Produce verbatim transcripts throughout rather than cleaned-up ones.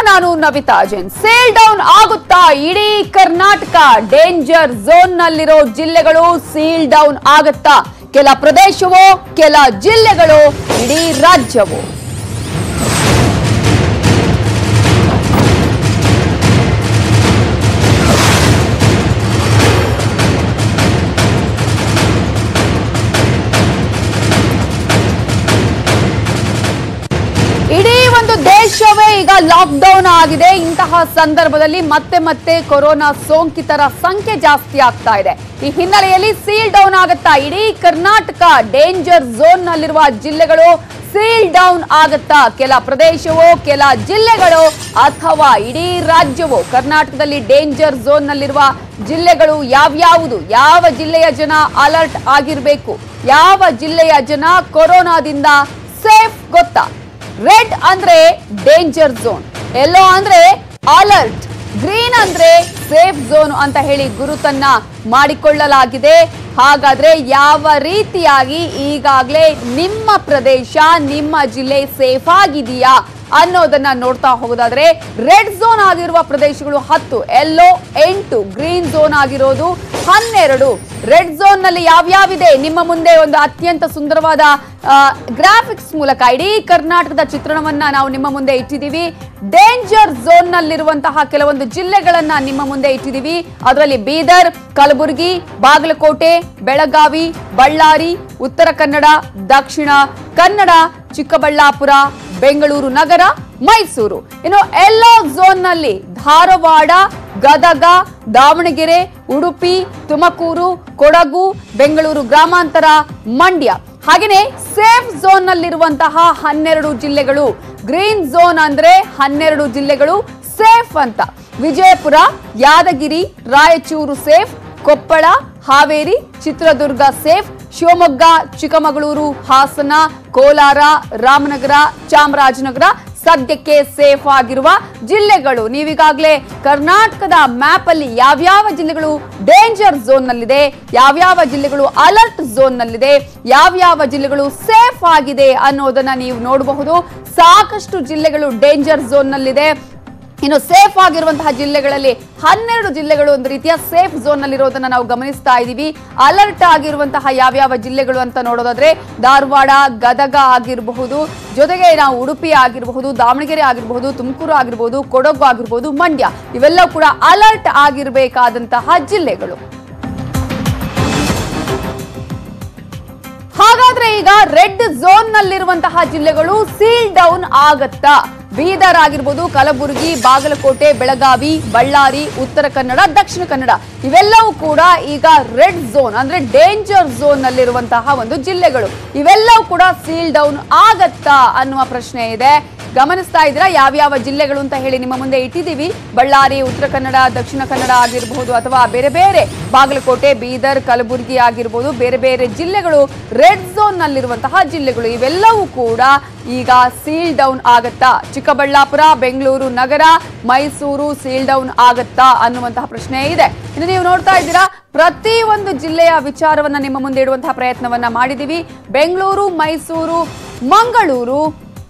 ನಾನು Navita Jain. Sale down ಆಗುತ್ತಾ ಇಡೀ ಕರ್ನಾಟಕ? ಡೇಂಜರ್ ಝೋನ್ ನಲ್ಲಿರೋ ಜಿಲ್ಲೆಗಳು ಸೀಲ್ ಡೌನ್ ಆಗುತ್ತಾ? ಕೆಲ ಪ್ರದೇಶವೋ, ಕೆಲ ಜಿಲ್ಲೆಗಳು, ಇಡೀ ರಾಜ್ಯವೋ? ಇಡೀ ಒಂದು ದೇಶವೇ ಈಗ ಲಾಕ್ ಡೌನ್ ಆಗಿದೆ. ಇಂತಹ ಸಂದರ್ಭದಲ್ಲಿ ಮತ್ತೆ ಮತ್ತೆ ಕೊರೋನಾ ಸೋಂಕಿತರ ಸಂಖ್ಯೆ ಜಾಸ್ತಿ ಆಗ್ತಾ ಇದೆ. ಈ ಹಿನ್ನೆಲೆಯಲ್ಲಿ ಸೀಲ್ ಡೌನ್ ಆಗುತ್ತಾ ಇಡೀ ಕರ್ನಾಟಕ? ಡೇಂಜರ್ ಝೋನ್ ನಲ್ಲಿರುವ ಜಿಲ್ಲೆಗಳು ಸೀಲ್ ಡೌನ್ ಆಗುತ್ತಾ? ಕೆಲ ಪ್ರದೇಶವೋ, ಕೆಲ ಜಿಲ್ಲೆಗಳು, ಅಥವಾ ಇಡೀ ರಾಜ್ಯವೋ? ಕರ್ನಾಟಕದಲ್ಲಿ ಡೇಂಜರ್ ಝೋನ್ ನಲ್ಲಿರುವ ಜಿಲ್ಲೆಗಳು ಯಾವ್ಯಾವುದು? ಯಾವ ಜಿಲ್ಲೆಯ ಜನ ಅಲರ್ಟ್ ಆಗಿರಬೇಕು? ಯಾವ ಜಿಲ್ಲೆಯ ಜನ ಕೊರೋನಾದಿಂದ ಸೇಫ್ ಗೊತ್ತಾ? ರೆಡ್ ಅಂದ್ರೆ ಡೇಂಜರ್ ಝೋನ್, ಯೆಲ್ಲೋ ಅಂದ್ರೆ ಅಲರ್ಟ್, ಗ್ರೀನ್ ಅಂದ್ರೆ ಸೇಫ್ ಝೋನ್ ಅಂತ ಹೇಳಿ ಗುರುತನ್ನ ಮಾಡಿಕೊಳ್ಳಲಾಗಿದೆ. ಹಾಗಾದ್ರೆ ಯಾವ ರೀತಿಯಾಗಿ ಈಗಾಗಲೇ ನಿಮ್ಮ ಪ್ರದೇಶ, ನಿಮ್ಮ ಜಿಲ್ಲೆ ಸೇಫ್ ಆಗಿದೆಯಾ ಅನ್ನೋದನ್ನ ನೋಡ್ತಾ ಹೋಗೋದಾದ್ರೆ, ರೆಡ್ ಝೋನ್ ಆಗಿರುವ ಪ್ರದೇಶಗಳು ಹತ್ತು, ಯೆಲ್ಲೋ ಎಂಟು, ಗ್ರೀನ್ ಝೋನ್ ಆಗಿರೋದು ಹನ್ನೆರಡು. ರೆಡ್ ಝೋನ್ ನಲ್ಲಿ ಯಾವ್ಯಾವಿದೆ ನಿಮ್ಮ ಮುಂದೆ ಒಂದು ಅತ್ಯಂತ ಸುಂದರವಾದ ಗ್ರಾಫಿಕ್ಸ್ ಮೂಲಕ ಇಡೀ ಕರ್ನಾಟಕದ ಚಿತ್ರಣವನ್ನ ನಾವು ನಿಮ್ಮ ಮುಂದೆ ಇಟ್ಟಿದ್ದೀವಿ. ಡೇಂಜರ್ ಝೋನ್ ನಲ್ಲಿರುವಂತಹ ಕೆಲವೊಂದು ಜಿಲ್ಲೆಗಳನ್ನ ನಿಮ್ಮ ಮುಂದೆ ಇಟ್ಟಿದ್ದೀವಿ. ಅದರಲ್ಲಿ ಬೀದರ್, ಕಲಬುರಗಿ, ಬಾಗಲಕೋಟೆ, ಬೆಳಗಾವಿ, ಬಳ್ಳಾರಿ, ಉತ್ತರ ಕನ್ನಡ, ದಕ್ಷಿಣ ಕನ್ನಡ, ಚಿಕ್ಕಬಳ್ಳಾಪುರ, ಬೆಂಗಳೂರು ನಗರ, ಮೈಸೂರು. ಇನ್ನು ಯೆಲ್ಲೋ ಝೋನ್ ನಲ್ಲಿ ಧಾರವಾಡ, ಗದಗ, ದಾವಣಗೆರೆ, ಉಡುಪಿ, ತುಮಕೂರು, ಕೊಡಗು, ಬೆಂಗಳೂರು ಗ್ರಾಮಾಂತರ, ಮಂಡ್ಯ. ಹಾಗೆಯೇ ಸೇಫ್ ಝೋನ್ ನಲ್ಲಿರುವಂತಹ ಹನ್ನೆರಡು ಜಿಲ್ಲೆಗಳು. ಗ್ರೀನ್ ಝೋನ್ ಅಂದ್ರೆ ಹನ್ನೆರಡು ಜಿಲ್ಲೆಗಳು ಸೇಫ್ ಅಂತ. ವಿಜಯಪುರ, ಯಾದಗಿರಿ, ರಾಯಚೂರು ಸೇಫ್, ಕೊಪ್ಪಳ, ಹಾವೇರಿ, ಚಿತ್ರದುರ್ಗ ಸೇಫ್, ಶಿವಮೊಗ್ಗ, ಚಿಕ್ಕಮಗಳೂರು, ಹಾಸನ, ಕೋಲಾರ, ರಾಮನಗರ, ಚಾಮರಾಜನಗರ ಸದ್ಯಕ್ಕೆ ಸೇಫ್ ಆಗಿರುವ ಜಿಲ್ಲೆಗಳು. ನೀವೀಗಾಗಲೇ ಕರ್ನಾಟಕದ ಮ್ಯಾಪ್ ಅಲ್ಲಿ ಯಾವ್ಯಾವ ಜಿಲ್ಲೆಗಳು ಡೇಂಜರ್ ಝೋನ್ ನಲ್ಲಿದೆ, ಯಾವ್ಯಾವ ಜಿಲ್ಲೆಗಳು ಅಲರ್ಟ್ ಝೋನ್ ನಲ್ಲಿದೆ, ಯಾವ್ಯಾವ ಜಿಲ್ಲೆಗಳು ಸೇಫ್ ಆಗಿದೆ ಅನ್ನೋದನ್ನ ನೀವು ನೋಡಬಹುದು. ಸಾಕಷ್ಟು ಜಿಲ್ಲೆಗಳು ಡೇಂಜರ್ ಝೋನ್ ನಲ್ಲಿದೆ. ಇನ್ನು ಸೇಫ್ ಆಗಿರುವಂತಹ ಜಿಲ್ಲೆಗಳಲ್ಲಿ ಹನ್ನೆರಡು ಜಿಲ್ಲೆಗಳು ಒಂದು ರೀತಿಯ ಸೇಫ್ ಝೋನ್ ನಲ್ಲಿರೋದನ್ನ ನಾವು ಗಮನಿಸ್ತಾ ಇದ್ದೀವಿ. ಅಲರ್ಟ್ ಆಗಿರುವಂತಹ ಯಾವ್ಯಾವ ಜಿಲ್ಲೆಗಳು ಅಂತ ನೋಡೋದಾದ್ರೆ, ಧಾರವಾಡ, ಗದಗ ಆಗಿರಬಹುದು, ಜೊತೆಗೆ ನಾವು ಉಡುಪಿ ಆಗಿರಬಹುದು, ದಾವಣಗೆರೆ ಆಗಿರಬಹುದು, ತುಮಕೂರು ಆಗಿರಬಹುದು, ಕೊಡಗು ಆಗಿರಬಹುದು, ಮಂಡ್ಯ, ಇವೆಲ್ಲವೂ ಕೂಡ ಅಲರ್ಟ್ ಆಗಿರಬೇಕಾದಂತಹ ಜಿಲ್ಲೆಗಳು. ಹಾಗಾದ್ರೆ ಈಗ ರೆಡ್ ಝೋನ್ ನಲ್ಲಿರುವಂತಹ ಜಿಲ್ಲೆಗಳು ಸೀಲ್ ಡೌನ್ ಆಗತ್ತಾ? ಬೀದರ್ ಆಗಿರ್ಬೋದು, ಕಲಬುರಗಿ, ಬಾಗಲಕೋಟೆ, ಬೆಳಗಾವಿ, ಬಳ್ಳಾರಿ, ಉತ್ತರ ಕನ್ನಡ, ದಕ್ಷಿಣ ಕನ್ನಡ, ಇವೆಲ್ಲವೂ ಕೂಡ ಈಗ ರೆಡ್ ಝೋನ್ ಅಂದ್ರೆ ಡೇಂಜರ್ ಝೋನ್ ನಲ್ಲಿರುವಂತಹ ಒಂದು ಜಿಲ್ಲೆಗಳು. ಇವೆಲ್ಲವೂ ಕೂಡ ಸೀಲ್ ಡೌನ್ ಆಗತ್ತಾ ಅನ್ನುವ ಪ್ರಶ್ನೆ ಇದೆ. ಗಮನಿಸ್ತಾ ಇದ್ದೀರಾ ಯಾವ್ಯಾವ ಜಿಲ್ಲೆಗಳು ಅಂತ ಹೇಳಿ ನಿಮ್ಮ ಮುಂದೆ ಇಟ್ಟಿದ್ದೀವಿ. ಬಳ್ಳಾರಿ, ಉತ್ತರ ಕನ್ನಡ, ದಕ್ಷಿಣ ಕನ್ನಡ ಆಗಿರಬಹುದು, ಅಥವಾ ಬೇರೆ ಬೇರೆ ಬಾಗಲಕೋಟೆ, ಬೀದರ್, ಕಲಬುರಗಿ ಆಗಿರಬಹುದು, ಬೇರೆ ಬೇರೆ ಜಿಲ್ಲೆಗಳು ರೆಡ್ ಝೋನ್ ನಲ್ಲಿರುವಂತಹ ಜಿಲ್ಲೆಗಳು. ಇವೆಲ್ಲವೂ ಕೂಡ ಈಗ ಸೀಲ್ ಡೌನ್ ಆಗತ್ತಾ? ಚಿಕ್ಕಬಳ್ಳಾಪುರ, ಬೆಂಗಳೂರು ನಗರ, ಮೈಸೂರು ಸೀಲ್ ಡೌನ್ ಆಗತ್ತಾ ಅನ್ನುವಂತಹ ಪ್ರಶ್ನೆ ಇದೆ. ಇನ್ನು ನೀವು ನೋಡ್ತಾ ಇದ್ದೀರಾ ಪ್ರತಿ ಒಂದು ಜಿಲ್ಲೆಯ ವಿಚಾರವನ್ನ ನಿಮ್ಮ ಮುಂದೆ ಇಡುವಂತಹ ಪ್ರಯತ್ನವನ್ನ ಮಾಡಿದೀವಿ. ಬೆಂಗಳೂರು, ಮೈಸೂರು, ಮಂಗಳೂರು,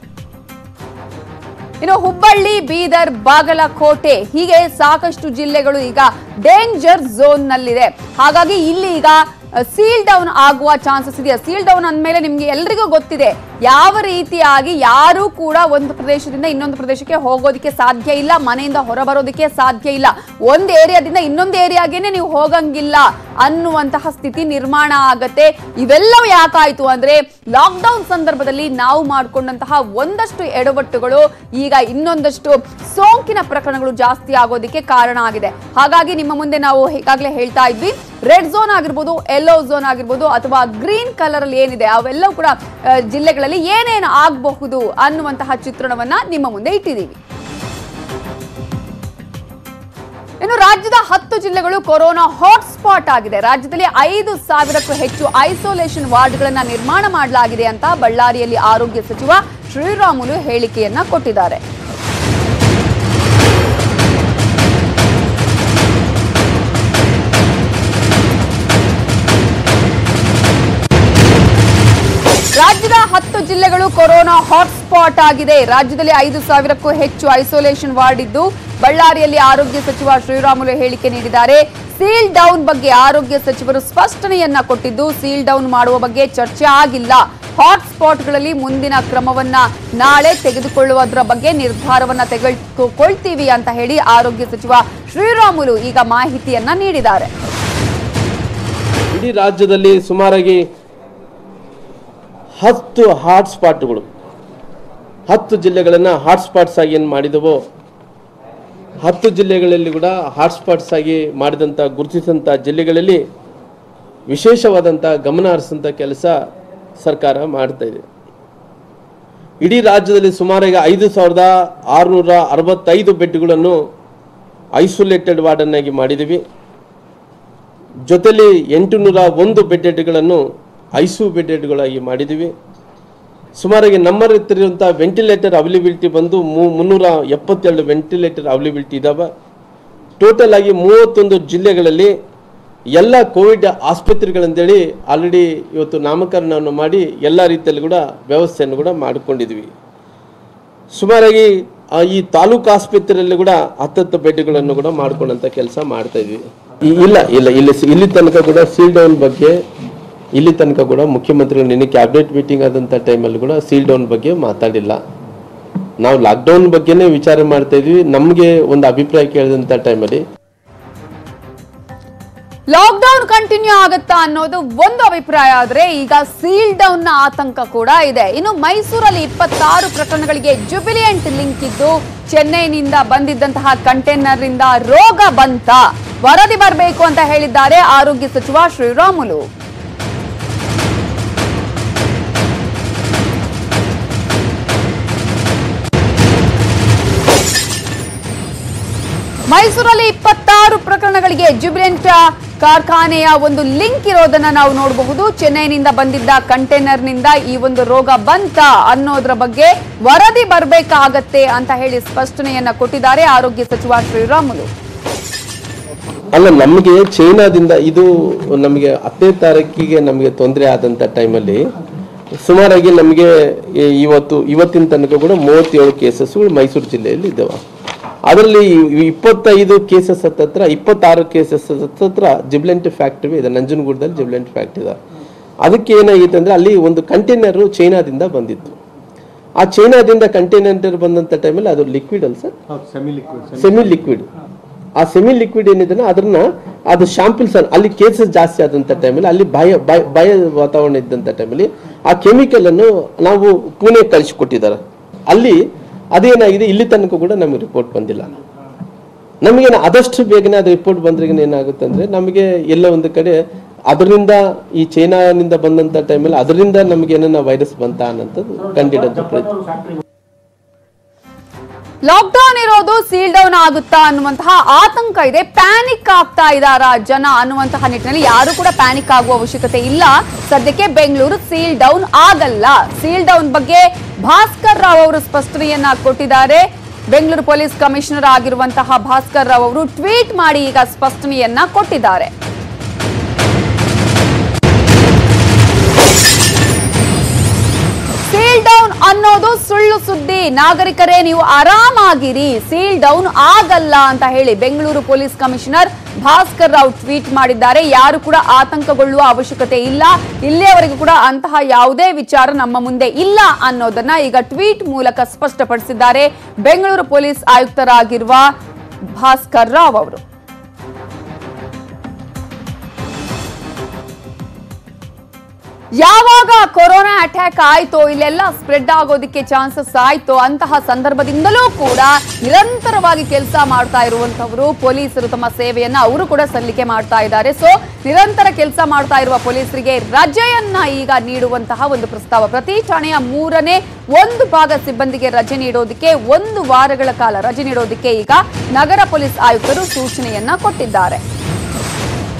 ಇನ್ನು ಹುಬ್ಬಳ್ಳಿ, ಬೀದರ್, ಬಾಗಲಕೋಟೆ, ಹೀಗೆ ಸಾಕಷ್ಟು ಜಿಲ್ಲೆಗಳು ಈಗ ಡೇಂಜರ್ ಝೋನ್ ನಲ್ಲಿದೆ. ಹಾಗಾಗಿ ಇಲ್ಲಿ ಈಗ ಸೀಲ್ ಡೌನ್ ಆಗುವ ಚಾನ್ಸಸ್ ಇದೆಯಾ? ಸೀಲ್ ಡೌನ್ ಅಂದಮೇಲೆ ನಿಮ್ಗೆ ಎಲ್ರಿಗೂ ಗೊತ್ತಿದೆ ಯಾವ ರೀತಿಯಾಗಿ ಯಾರು ಕೂಡ ಒಂದು ಪ್ರದೇಶದಿಂದ ಇನ್ನೊಂದು ಪ್ರದೇಶಕ್ಕೆ ಹೋಗೋದಕ್ಕೆ ಸಾಧ್ಯ ಇಲ್ಲ, ಮನೆಯಿಂದ ಹೊರಬರೋದಕ್ಕೆ ಸಾಧ್ಯ ಇಲ್ಲ, ಒಂದು ಏರಿಯಾದಿಂದ ಇನ್ನೊಂದು ಏರಿಯಾಗೇನೆ ನೀವು ಹೋಗಂಗಿಲ್ಲ ಅನ್ನುವಂತಹ ಸ್ಥಿತಿ ನಿರ್ಮಾಣ ಆಗತ್ತೆ. ಇವೆಲ್ಲವೂ ಯಾಕಾಯ್ತು ಅಂದ್ರೆ ಲಾಕ್ ಡೌನ್ ಸಂದರ್ಭದಲ್ಲಿ ನಾವು ಮಾಡಿಕೊಂಡಂತಹ ಒಂದಷ್ಟು ಎಡವಟ್ಟುಗಳು ಈಗ ಇನ್ನೊಂದಷ್ಟು ಸೋಂಕಿನ ಪ್ರಕರಣಗಳು ಜಾಸ್ತಿ ಆಗೋದಕ್ಕೆ ಕಾರಣ ಆಗಿದೆ. ಹಾಗಾಗಿ ನಿಮ್ಮ ಮುಂದೆ ನಾವು ಈಗಾಗಲೇ ಹೇಳ್ತಾ ಇದ್ವಿ, ರೆಡ್ ಝೋನ್ ಆಗಿರ್ಬೋದು, ಯೆಲ್ಲೋ ಝೋನ್ ಆಗಿರ್ಬೋದು, ಅಥವಾ ಗ್ರೀನ್ ಕಲರ್ ಅಲ್ಲಿ ಏನಿದೆ ಅವೆಲ್ಲವೂ ಕೂಡ ಜಿಲ್ಲೆಗಳಲ್ಲಿ ಏನೇನು ಆಗಬಹುದು ಅನ್ನುವಂತಹ ಚಿತ್ರಣವನ್ನ ನಿಮ್ಮ ಮುಂದೆ ಇಟ್ಟಿದ್ದೀವಿ. ಇನ್ನು ರಾಜ್ಯದ ಹತ್ತು ಜಿಲ್ಲೆಗಳು ಕೊರೋನಾ ಹಾಟ್ಸ್ಪಾಟ್ ಆಗಿದೆ. ರಾಜ್ಯದಲ್ಲಿ ಐದು ಸಾವಿರಕ್ಕೂ ಹೆಚ್ಚು ಐಸೋಲೇಷನ್ ವಾರ್ಡ್ಗಳನ್ನ ನಿರ್ಮಾಣ ಮಾಡಲಾಗಿದೆ ಅಂತ ಬಳ್ಳಾರಿಯಲ್ಲಿ ಆರೋಗ್ಯ ಸಚಿವ ಶ್ರೀರಾಮುಲು ಹೇಳಿಕೆಯನ್ನ ಕೊಟ್ಟಿದ್ದಾರೆ. ರಾಜ್ಯದ ರಾಜ್ಯದ ಹತ್ತು ಜಿಲ್ಲೆಗಳು ಕೊರೋನಾ ಹಾಟ್ಸ್ಪಾಟ್ ಆಗಿದೆ. ರಾಜ್ಯದಲ್ಲಿ ಐದು ಸಾವಿರಕ್ಕೂ ಹೆಚ್ಚು ಐಸೋಲೇಷನ್ ವಾರ್ಡ್ ಇದ್ದು ಬಳ್ಳಾರಿಯಲ್ಲಿ ಆರೋಗ್ಯ ಸಚಿವ ಶ್ರೀರಾಮುಲು ಹೇಳಿಕೆ ನೀಡಿದ್ದಾರೆ. ಸೀಲ್ ಡೌನ್ ಬಗ್ಗೆ ಆರೋಗ್ಯ ಸಚಿವರು ಸ್ಪಷ್ಟನೆಯನ್ನ ಕೊಟ್ಟಿದ್ದು ಸೀಲ್ ಡೌನ್ ಮಾಡುವ ಬಗ್ಗೆ ಚರ್ಚೆ ಆಗಿಲ್ಲ. ಹಾಟ್ಸ್ಪಾಟ್ಗಳಲ್ಲಿ ಮುಂದಿನ ಕ್ರಮವನ್ನ ನಾಳೆ ತೆಗೆದುಕೊಳ್ಳುವುದರ ಬಗ್ಗೆ ನಿರ್ಧಾರವನ್ನ ತೆಗೆದುಕೊಳ್ತೀವಿ ಅಂತ ಹೇಳಿ ಆರೋಗ್ಯ ಸಚಿವ ಶ್ರೀರಾಮುಲು ಈಗ ಮಾಹಿತಿಯನ್ನ ನೀಡಿದ್ದಾರೆ. ಇಡೀ ರಾಜ್ಯದಲ್ಲಿ ಸುಮಾರಾಗಿ ಹತ್ತು ಹಾಟ್ಸ್ಪಾಟ್ಗಳು ಹತ್ತು ಜಿಲ್ಲೆಗಳನ್ನು ಹಾಟ್ಸ್ಪಾಟ್ಸ್ ಆಗಿ ಏನು ಮಾಡಿದವೋ ಹತ್ತು ಜಿಲ್ಲೆಗಳಲ್ಲಿ ಕೂಡ ಹಾಟ್ಸ್ಪಾಟ್ಸ್ ಆಗಿ ಮಾಡಿದಂಥ ಗುರುತಿಸಿದಂಥ ಜಿಲ್ಲೆಗಳಲ್ಲಿ ವಿಶೇಷವಾದಂಥ ಗಮನ ಹರಿಸಿದಂಥ ಕೆಲಸ ಸರ್ಕಾರ ಮಾಡ್ತಾ ಇದೆ. ಇಡೀ ರಾಜ್ಯದಲ್ಲಿ ಸುಮಾರಾಗಿ ಐದು ಸಾವಿರದ ಆರುನೂರ ಅರವತ್ತೈದು ಬೆಡ್ಗಳನ್ನು ಐಸೋಲೇಟೆಡ್ ವಾರ್ಡನ್ನಾಗಿ ಮಾಡಿದ್ದೀವಿ. ಜೊತೆಲಿ ಎಂಟು ನೂರ ಒಂದು ಬೆಡ್ಗಳನ್ನು ಐಸು ಬೆಡ್ಗಳಾಗಿ ಮಾಡಿದ್ದೀವಿ. ಸುಮಾರಾಗಿ ನಮ್ಮ ಹತ್ತಿರುವಂಥ ವೆಂಟಿಲೇಟರ್ ಅವೈಲಬಿಲಿಟಿ ಬಂದು ಮುನ್ನೂರ ಎಪ್ಪತ್ತೆರಡು ವೆಂಟಿಲೇಟರ್ ಅವೈಲಬಿಲಿಟಿ ಇದ್ದಾವೆ. ಟೋಟಲ್ ಆಗಿ ಮೂವತ್ತೊಂದು ಜಿಲ್ಲೆಗಳಲ್ಲಿ ಎಲ್ಲ ಕೋವಿಡ್ ಆಸ್ಪತ್ರೆಗಳಂತೇಳಿ ಆಲ್ರೆಡಿ ಇವತ್ತು ನಾಮಕರಣವನ್ನು ಮಾಡಿ ಎಲ್ಲ ರೀತಿಯಲ್ಲಿ ಕೂಡ ವ್ಯವಸ್ಥೆಯನ್ನು ಕೂಡ ಮಾಡಿಕೊಂಡಿದ್ವಿ. ಸುಮಾರಾಗಿ ಈ ತಾಲೂಕು ಆಸ್ಪತ್ರೆಯಲ್ಲಿ ಕೂಡ ಹತ್ತತ್ತು ಬೆಡ್ಗಳನ್ನು ಕೂಡ ಮಾಡ್ಕೊಂಡಂಥ ಕೆಲಸ ಮಾಡ್ತಾ ಇದ್ವಿ. ಇಲ್ಲ ಇಲ್ಲ ಇಲ್ಲಿ ಇಲ್ಲಿ ತನಕ ಕೂಡ ಸೀಲ್ ಡೌನ್ ಬಗ್ಗೆ ಇಲ್ಲಿ ತನಕ ಕೂಡ ಮುಖ್ಯಮಂತ್ರಿಗಳು ನಿನ್ನೆ ಕ್ಯಾಬಿನೆಟ್ ಮೀಟಿಂಗ್ ಆದಂಥ ಟೈಮಲ್ಲಿ ಕೂಡ ಸೀಲ್ ಡೌನ್ ಬಗ್ಗೆ ಮಾತಾಡಿಲ್ಲ. ನಾವು ಲಾಕ್ಡೌನ್ ಬಗ್ಗೆನೇ ವಿಚಾರ ಮಾಡ್ತಾ ಇದ್ವಿ. ನಮಗೆ ಒಂದು ಅಭಿಪ್ರಾಯ ಕೇಳಿದಂಥ ಟೈಮಲ್ಲಿ ಲಾಕ್ಡೌನ್ ಕಂಟಿನ್ಯೂ ಆಗುತ್ತಾ ಅನ್ನೋದು ಒಂದು ಅಭಿಪ್ರಾಯ ಆದ್ರೆ ಈಗ ಸೀಲ್ ಡೌನ್ ನ ಆತಂಕ ಕೂಡ ಇದೆ. ಇನ್ನು ಮೈಸೂರಲ್ಲಿ ಇಪ್ಪತ್ತಾರು ಪ್ರಕರಣಗಳಿಗೆ ಜುಬಿಲಿಯಂಟ್ ಲಿಂಕ್ ಇದ್ದು ಚೆನ್ನೈನಿಂದ ಬಂದಿದ್ದಂತಹ ಕಂಟೈನರ್ ಇಂದ ರೋಗ ಬಂತ ವರದಿ ಬರಬೇಕು ಅಂತ ಹೇಳಿದ್ದಾರೆ ಆರೋಗ್ಯ ಸಚಿವ ಶ್ರೀರಾಮುಲು. ಮೈಸೂರಲ್ಲಿ ಇಪ್ಪತ್ತಾರು ಪ್ರಕರಣಗಳಿಗೆ ಜುಬಿಲೆಂಟ್ ಕಾರ್ಖಾನೆಯ ಒಂದು ಲಿಂಕ್ ಇರೋದನ್ನ ನಾವು ನೋಡಬಹುದು. ಚೆನ್ನೈನಿಂದ ಬಂದಿದ್ದ ಕಂಟೈನರ್ನಿಂದ ಈ ಒಂದು ರೋಗ ಬಂತ ಅನ್ನೋದ್ರ ಬಗ್ಗೆ ವರದಿ ಬರಬೇಕಾಗತ್ತೆ ಅಂತ ಹೇಳಿ ಸ್ಪಷ್ಟನೆಯನ್ನ ಕೊಟ್ಟಿದ್ದಾರೆ ಆರೋಗ್ಯ ಸಚಿವ ಶ್ರೀರಾಮುಲು. ಅಲ್ಲ, ನಮಗೆ ಚೈನಾದಿಂದ ಇದು ನಮಗೆ ಹತ್ತನೇ ತಾರೀಕಿಗೆ ನಮಗೆ ತೊಂದರೆ ಆದಂಥ ಟೈಮಲ್ಲಿ ಸುಮಾರಾಗಿ ನಮಗೆ ಇವತ್ತು ಇವತ್ತಿನ ತನಕ ಕೂಡ ಮೂವತ್ತೇಳು ಕೇಸಸ್ಗಳು ಮೈಸೂರು ಜಿಲ್ಲೆಯಲ್ಲಿ ಇದ್ದಾವೆ. ಅದರಲ್ಲಿ ಇಪ್ಪತ್ತೈದು ಕೇಸಸ್ ಹತ್ತತ್ರ ಇಪ್ಪತ್ತಾರು ಕೇಸಸ್ ಹತ್ತತ್ರ ಜಿಬ್ಲೆಂಟ್ ಫ್ಯಾಕ್ಟ್ರಿ ಇದೆ. ನಂಜನಗೂಡದಲ್ಲಿ ಜಿಬ್ಲೆಂಟ್ ಫ್ಯಾಕ್ಟ್ರಿ ಇದೆ. ಅದಕ್ಕೆ ಏನಾಗಿತ್ತು ಅಂದರೆ ಅಲ್ಲಿ ಒಂದು ಕಂಟೈನರು ಚೈನಾದಿಂದ ಬಂದಿತ್ತು. ಆ ಚೈನಾದಿಂದ ಕಂಟೈನರ್ ಬಂದಂಥ ಟೈಮಲ್ಲಿ ಅದು ಲಿಕ್ವಿಡ್ ಅಲ್ಲ ಸರ್, ಸೆಮಿ ಲಿಕ್ವಿಡ್. ಆ ಸೆಮಿ ಲಿಕ್ವಿಡ್ ಏನಿದೆ ಅದನ್ನ ಅದು ಶಾಂಪಿಲ್ಸ್ ಅಲ್ಲಿ ಕೇಸಸ್ ಜಾಸ್ತಿ ಆದಂಥ ಟೈಮಲ್ಲಿ ಅಲ್ಲಿ ಭಯ ಭಯ ಭಯ ವಾತಾವರಣ ಇದ್ದಂಥ ಟೈಮಲ್ಲಿ ಆ ಕೆಮಿಕಲ್ ಅನ್ನು ನಾವು ಪುಣೆ ಕಳಿಸಿಕೊಟ್ಟಿದ್ದಾರೆ. ಅಲ್ಲಿ ಅದೇನಾಗಿದೆ ಇಲ್ಲಿ ತನಕ ಕೂಡ ನಮಗೆ ರಿಪೋರ್ಟ್ ಬಂದಿಲ್ಲ. ನಮಗೇನು ಆದಷ್ಟು ಬೇಗನೆ ಅದು ರಿಪೋರ್ಟ್ ಬಂದ್ರೆ ಏನಾಗುತ್ತೆ ಅಂದರೆ ನಮಗೆ ಎಲ್ಲ ಒಂದು ಕಡೆ ಅದರಿಂದ ಈ ಚೈನಾನಿಂದ ಬಂದಂಥ ಟೈಮಲ್ಲಿ ಅದರಿಂದ ನಮಗೆ ಏನೇನ ವೈರಸ್ ಬಂತ ಅನ್ನೋಂಥದ್ದು ಕಂಡಿಡೋದು ಪ್ರಯತ್ನ. ಲಾಕ್ಡೌನ್ ಇರೋದು ಸೀಲ್ ಡೌನ್ ಆಗುತ್ತಾ ಅನ್ನುವಂತಹ ಆತಂಕ ಇದೆ. ಪ್ಯಾನಿಕ್ ಆಗ್ತಾ ಇದ್ದಾರ ಜನ ಅನ್ನುವಂತಹ ನಿಟ್ಟಿನಲ್ಲಿ ಯಾರು ಕೂಡ ಪ್ಯಾನಿಕ್ ಆಗುವ ಅವಶ್ಯಕತೆ ಇಲ್ಲ. ಸದ್ಯಕ್ಕೆ ಬೆಂಗಳೂರು ಸೀಲ್ ಡೌನ್ ಆಗಲ್ಲ. ಸೀಲ್ ಡೌನ್ ಬಗ್ಗೆ ಭಾಸ್ಕರ್ ರಾವ್ ಅವರು ಸ್ಪಷ್ಟನೆಯನ್ನ ಕೊಟ್ಟಿದ್ದಾರೆ. ಬೆಂಗಳೂರು ಪೊಲೀಸ್ ಕಮಿಷನರ್ ಆಗಿರುವಂತಹ ಭಾಸ್ಕರ್ ರಾವ್ ಅವರು ಟ್ವೀಟ್ ಮಾಡಿ ಈಗ ಸ್ಪಷ್ಟನೆಯನ್ನ ಕೊಟ್ಟಿದ್ದಾರೆ. ಸೀಲ್ ಡೌನ್ ಅನ್ನೋದು ಸುಳ್ಳು ಸುದ್ದಿ, ನಾಗರಿಕರೇ ನೀವು ಆರಾಮಾಗಿರಿ, ಸೀಲ್ ಡೌನ್ ಆಗಲ್ಲ ಅಂತ ಹೇಳಿ Bengaluru police commissioner Bhaskar Rao tweet ಮಾಡಿದ್ದಾರೆ. ಯಾರು ಕೂಡ ಆತಂಕಗೊಳ್ಳುವ ಅವಶ್ಯಕತೆ ಇಲ್ಲ. ಇಲ್ಲಿಯವರೆಗೂ ಕೂಡ ಅಂತಹ ಯಾವುದೇ ವಿಚಾರ ನಮ್ಮ ಮುಂದೆ ಇಲ್ಲ ಅನ್ನೋದನ್ನ ಈಗ ಟ್ವೀಟ್ ಮೂಲಕ ಸ್ಪಷ್ಟಪಡಿಸಿದ್ದಾರೆ ಬೆಂಗಳೂರು ಪೊಲೀಸ್ ಆಯುಕ್ತರಾಗಿರುವ ಭಾಸ್ಕರ್ ರಾವ್ ಅವರು. ಯಾವಾಗ ಕೊರೋನಾ ಅಟ್ಯಾಕ್ ಆಯ್ತೋ, ಇಲ್ಲೆಲ್ಲ ಸ್ಪ್ರೆಡ್ ಆಗೋದಕ್ಕೆ ಚಾನ್ಸಸ್ ಆಯ್ತೋ, ಅಂತಹ ಸಂದರ್ಭದಿಂದಲೂ ಕೂಡ ನಿರಂತರವಾಗಿ ಕೆಲಸ ಮಾಡ್ತಾ ಇರುವಂತವರು ಪೊಲೀಸರು ತಮ್ಮ ಸೇವೆಯನ್ನ ಅವರು ಕೂಡ ಸಲ್ಲಿಕೆ ಮಾಡ್ತಾ ಇದ್ದಾರೆ. ಸೊ ನಿರಂತರ ಕೆಲಸ ಮಾಡ್ತಾ ಇರುವ ಪೊಲೀಸರಿಗೆ ರಜೆಯನ್ನ ಈಗ ನೀಡುವಂತಹ ಒಂದು ಪ್ರಸ್ತಾವ. ಪ್ರತಿ ಠಾಣೆಯ ಮೂರನೇ ಒಂದು ಭಾಗ ಸಿಬ್ಬಂದಿಗೆ ರಜೆ ನೀಡೋದಕ್ಕೆ, ಒಂದು ವಾರಗಳ ಕಾಲ ರಜೆ ನೀಡೋದಕ್ಕೆ ಈಗ ನಗರ ಪೊಲೀಸ್ ಆಯುಕ್ತರು ಸೂಚನೆಯನ್ನ ಕೊಟ್ಟಿದ್ದಾರೆ.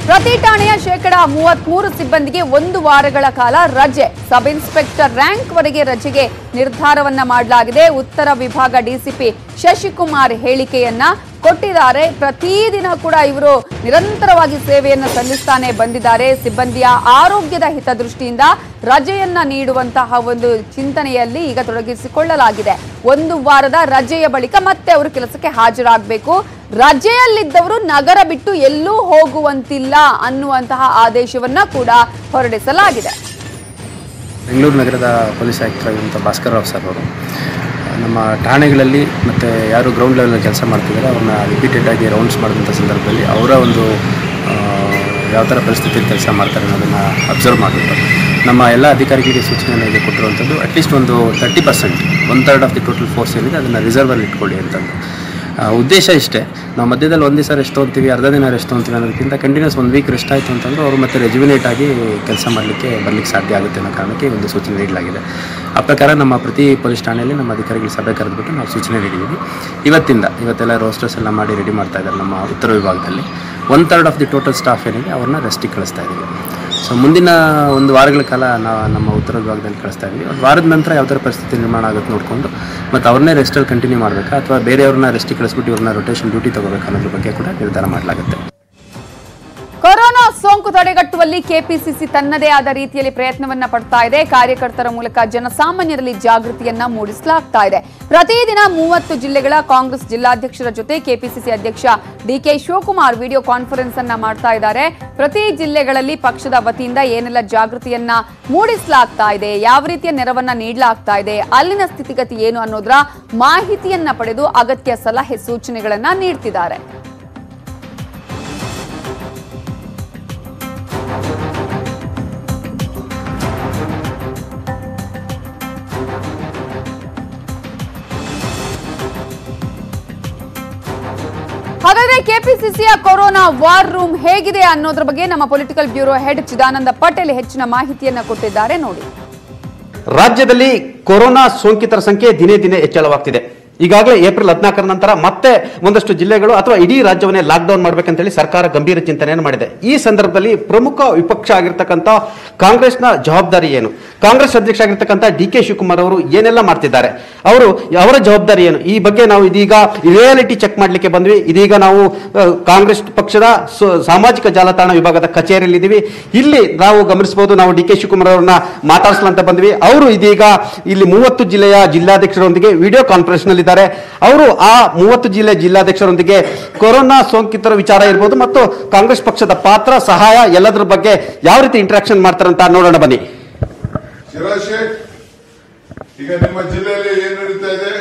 ಪ್ರತಿ ಠಾಣೆಯ ಶೇಕಡ ಮೂವತ್ಮೂರು ಸಿಬ್ಬಂದಿಗೆ ಒಂದು ವಾರಗಳ ಕಾಲ ರಜೆ. ಸಬ್ ಇನ್ಸ್ಪೆಕ್ಟರ್ ರ್ಯಾಂಕ್ ವರೆಗೆ ರಜೆಗೆ ನಿರ್ಧಾರವನ್ನ ಮಾಡಲಾಗಿದೆ. ಉತ್ತರ ವಿಭಾಗ ಡಿಸಿಪಿ ಶಶಿಕುಮಾರ್ ಹೇಳಿಕೆಯನ್ನ ಕೊಟ್ಟಿದ್ದಾರೆ. ಪ್ರತಿದಿನ ಕೂಡ ಇವರು ನಿರಂತರವಾಗಿ ಸೇವೆಯನ್ನ ಸಲ್ಲಿಸ್ತಾನೆ ಬಂದಿದ್ದಾರೆ. ಸಿಬ್ಬಂದಿಯ ಆರೋಗ್ಯದ ಹಿತದೃಷ್ಟಿಯಿಂದ ರಜೆಯನ್ನ ನೀಡುವಂತಹ ಒಂದು ಚಿಂತನೆಯಲ್ಲಿ ಈಗ ತೊಡಗಿಸಿಕೊಳ್ಳಲಾಗಿದೆ. ಒಂದು ವಾರದ ರಜೆಯ ಬಳಿಕ ಮತ್ತೆ ಅವರು ಕೆಲಸಕ್ಕೆ ಹಾಜರಾಗಬೇಕು. ರಜೆಯಲ್ಲಿದ್ದವರು ನಗರ ಬಿಟ್ಟು ಎಲ್ಲೂ ಹೋಗುವಂತಿಲ್ಲ ಅನ್ನುವಂತಹ ಆದೇಶವನ್ನ ಕೂಡ ಹೊರಡಿಸಲಾಗಿದೆ. ಬೆಂಗಳೂರು ನಗರದ ಪೊಲೀಸ್ ಆಯುಕ್ತರಾಗಿರುವಂಥ ಭಾಸ್ಕರ್ ರಾವ್ ಸರ್ ಅವರು ನಮ್ಮ ಠಾಣೆಗಳಲ್ಲಿ ಮತ್ತು ಯಾರು ಗ್ರೌಂಡ್ ಲೆವೆಲ್ನಲ್ಲಿ ಕೆಲಸ ಮಾಡ್ತಿದ್ದಾರೆ ಅವ್ರನ್ನ ರಿಪೀಟೆಡ್ ಆಗಿ ರೌಂಡ್ಸ್ ಮಾಡಿದಂಥ ಸಂದರ್ಭದಲ್ಲಿ ಅವರ ಒಂದು ಯಾವ ಥರ ಪರಿಸ್ಥಿತಿಯಲ್ಲಿ ಕೆಲಸ ಮಾಡ್ತಾರೆ ಅನ್ನೋದನ್ನು ಅಬ್ಸರ್ವ್ ಮಾಡಿಬಿಟ್ಟು ನಮ್ಮ ಎಲ್ಲ ಅಧಿಕಾರಿಗಳಿಗೆ ಸೂಚನೆಯನ್ನು ಕೊಟ್ಟಿರುವಂಥದ್ದು ಅಟ್ಲೀಸ್ಟ್ ಒಂದು thirty percent one third of the total force ಏನಿದೆ ಅದನ್ನು ರಿಸರ್ವಲ್ಲಿ ಇಟ್ಕೊಳ್ಳಿ ಅಂತಂದು ಉದ್ದೇಶ ಇಷ್ಟೇ. ನಾವು ಮಧ್ಯದಲ್ಲಿ ಒಂದು ದಿವಸ ರೆಸ್ಟ್ ತೊಗೊತೀವಿ, ಅರ್ಧ ದಿನ ರೆಸ್ಟ್ ತೊಗೊತೀವಿ ಅನ್ನೋದಕ್ಕಿಂತ ಕಂಟಿನ್ಯೂಸ್ ಒಂದು ವೀಕ್ ರೆಸ್ಟ್ ಆಯಿತು ಅಂತಂದ್ರೆ ಅವರು ಮತ್ತೆ ರೆಜ್ಯುಮಿನೇಟ್ ಆಗಿ ಕೆಲಸ ಮಾಡಲಿಕ್ಕೆ ಬರಲಿಕ್ಕೆ ಸಾಧ್ಯ ಆಗುತ್ತೆ ಅನ್ನೋ ಕಾರಣಕ್ಕೆ ಒಂದು ಸೂಚನೆ ನೀಡಲಾಗಿದೆ. ಆ ಪ್ರಕಾರ ನಮ್ಮ ಪ್ರತಿ ಪೊಲೀಸ್ ಠಾಣೆಯಲ್ಲಿ ನಮ್ಮ ಅಧಿಕಾರಿಗಳು ಸಭೆ ಕರೆದುಬಿಟ್ಟು ನಾವು ಸೂಚನೆ ನೀಡಿದ್ದೀವಿ. ಇವತ್ತಿಂದ ಇವತ್ತೆಲ್ಲ ರೋಸ್ಟರ್ಸ್ ಎಲ್ಲ ಮಾಡಿ ರೆಡಿ ಮಾಡ್ತಾ ಇದ್ದಾರೆ. ನಮ್ಮ ಉತ್ತರ ವಿಭಾಗದಲ್ಲಿ one third of the total staff ಏನಿದೆ ಅವ್ರನ್ನ ರೆಸ್ಟಿಗೆ ಕಳಿಸ್ತಾ ಇದ್ದೀವಿ. ಸೊ ಮುಂದಿನ ಒಂದು ವಾರಗಳ ಕಾಲ ನಾವು ನಮ್ಮ ಉತ್ತರ ವಿಭಾಗದಲ್ಲಿ ಕಳಿಸ್ತಾ ಇದ್ದೀವಿ. ಒಂದು ವಾರದ ನಂತರ ಯಾವ ಥರ ಪರಿಸ್ಥಿತಿ ನಿರ್ಮಾಣ ಆಗುತ್ತೆ ನೋಡಿಕೊಂಡು ಮತ್ತು ಅವ್ರನ್ನೇ ರೆಸ್ಟಲ್ಲಿ ಕಂಟಿನ್ಯೂ ಮಾಡಬೇಕಾ ಅಥವಾ ಬೇರೆಯವ್ರನ್ನ ರೆಸ್ಟಿಗೆ ಕಳಿಸ್ಬಿಟ್ಟು ಇವ್ರನ್ನ ರೊಟೇಷನ್ ಡ್ಯೂಟಿ ತಗೋಬೇಕು ಅನ್ನೋದ್ರ ಬಗ್ಗೆ ಕೂಡ ನಿರ್ಧಾರ ಮಾಡಲಾಗುತ್ತೆ. ಕೊರೋನಾ ಸೋಂಕು ತಡೆಗಟ್ಟುವಲ್ಲಿ ಕೆಪಿಸಿಸಿ ತನ್ನದೇ ಆದ ರೀತಿಯಲ್ಲಿ ಪ್ರಯತ್ನವನ್ನ ಪಡ್ತಾ ಇದೆ. ಕಾರ್ಯಕರ್ತರ ಮೂಲಕ ಜನಸಾಮಾನ್ಯರಲ್ಲಿ ಜಾಗೃತಿಯನ್ನ ಮೂಡಿಸಲಾಗ್ತಾ ಇದೆ. ಪ್ರತಿದಿನ ಮೂವತ್ತು ಜಿಲ್ಲೆಗಳ ಕಾಂಗ್ರೆಸ್ ಜಿಲ್ಲಾಧ್ಯಕ್ಷರ ಜೊತೆ ಕೆಪಿಸಿಸಿ ಅಧ್ಯಕ್ಷ ಡಿಕೆ ಶಿವಕುಮಾರ್ ವಿಡಿಯೋ ಕಾನ್ಫರೆನ್ಸ್ ಅನ್ನ ಮಾಡ್ತಾ ಇದ್ದಾರೆ. ಪ್ರತಿ ಜಿಲ್ಲೆಗಳಲ್ಲಿ ಪಕ್ಷದ ವತಿಯಿಂದ ಏನೆಲ್ಲ ಜಾಗೃತಿಯನ್ನ ಮೂಡಿಸಲಾಗ್ತಾ ಇದೆ, ಯಾವ ರೀತಿಯ ನೆರವನ್ನ ನೀಡಲಾಗ್ತಾ ಇದೆ, ಅಲ್ಲಿನ ಸ್ಥಿತಿಗತಿ ಏನು ಅನ್ನೋದರ ಮಾಹಿತಿಯನ್ನ ಪಡೆದು ಅಗತ್ಯ ಸಲಹೆ ಸೂಚನೆಗಳನ್ನ ನೀಡ್ತಿದ್ದಾರೆ. ಹಾಗಾದ್ರೆ ಕೆಪಿಸಿಸಿಯ ಕೊರೋನಾ ವಾರ್ ರೂಮ್ ಹೇಗಿದೆ ಅನ್ನೋದ್ರ ಬಗ್ಗೆ ನಮ್ಮ political bureau head Chidananda Patel ಹೆಚ್ಚಿನ ಮಾಹಿತಿಯನ್ನ ಕೊಟ್ಟಿದ್ದಾರೆ ನೋಡಿ. ರಾಜ್ಯದಲ್ಲಿ ಕೊರೋನಾ ಸೋಂಕಿತರ ಸಂಖ್ಯೆ ದಿನೇ ದಿನೇ ಹೆಚ್ಚಳವಾಗ್ತಿದೆ. ಈಗಾಗಲೇ ಏಪ್ರಿಲ್ ಹದಿನಾಲ್ಕರ ನಂತರ ಮತ್ತೆ ಒಂದಷ್ಟು ಜಿಲ್ಲೆಗಳು ಅಥವಾ ಇಡೀ ರಾಜ್ಯವನ್ನೇ ಲಾಕ್ಡೌನ್ ಮಾಡಬೇಕಂತ ಹೇಳಿ ಸರ್ಕಾರ ಗಂಭೀರ ಚಿಂತನೆಯನ್ನು ಮಾಡಿದೆ. ಈ ಸಂದರ್ಭದಲ್ಲಿ ಪ್ರಮುಖ ವಿಪಕ್ಷ ಆಗಿರ್ತಕ್ಕಂಥ ಕಾಂಗ್ರೆಸ್ನ ಜವಾಬ್ದಾರಿ ಏನು, ಕಾಂಗ್ರೆಸ್ ಅಧ್ಯಕ್ಷ ಆಗಿರ್ತಕ್ಕಂಥ ಡಿ ಕೆ ಶಿವಕುಮಾರ್ ಅವರು ಏನೆಲ್ಲ ಮಾಡ್ತಿದ್ದಾರೆ, ಅವರು ಅವರ ಜವಾಬ್ದಾರಿ ಏನು, ಈ ಬಗ್ಗೆ ನಾವು ಇದೀಗ ರಿಯಾಲಿಟಿ ಚೆಕ್ ಮಾಡಲಿಕ್ಕೆ ಬಂದ್ವಿ. ಇದೀಗ ನಾವು ಕಾಂಗ್ರೆಸ್ ಪಕ್ಷದ ಸಾಮಾಜಿಕ ಜಾಲತಾಣ ವಿಭಾಗದ ಕಚೇರಿಯಲ್ಲಿದ್ದೀವಿ. ಇಲ್ಲಿ ನಾವು ಗಮನಿಸಬಹುದು, ನಾವು ಡಿ ಕೆ ಶಿವಕುಮಾರ್ ಅವರನ್ನ ಮಾತಾಡಿಸಲಂತ ಬಂದ್ವಿ. ಅವರು ಇದೀಗ ಇಲ್ಲಿ ಮೂವತ್ತು ಜಿಲ್ಲೆಯ ಜಿಲ್ಲಾಧ್ಯಕ್ಷರೊಂದಿಗೆ ವಿಡಿಯೋ ಕಾನ್ಫರೆನ್ಸ್ ನಲ್ಲಿ ಅವರು ಆ ಮೂವತ್ತು ಜಿಲ್ಲೆ ಜಿಲ್ಲಾಧ್ಯಕ್ಷರೊಂದಿಗೆ ಕೊರೋನಾ ಸೋಂಕಿತರ ವಿಚಾರ ಇರಬಹುದು ಮತ್ತು ಕಾಂಗ್ರೆಸ್ ಪಕ್ಷದ ಪಾತ್ರ, ಸಹಾಯ ಎಲ್ಲದರ ಬಗ್ಗೆ ಯಾವ ರೀತಿ ಇಂಟರಾಕ್ಷನ್ ಮಾಡ್ತಾರಂತ ನೋಡೋಣ ಬನ್ನಿ. ಈಗ ನಿಮ್ಮ ಜಿಲ್ಲೆಯಲ್ಲಿ ಏನ್ ನಡೀತಾ ಇದೆ?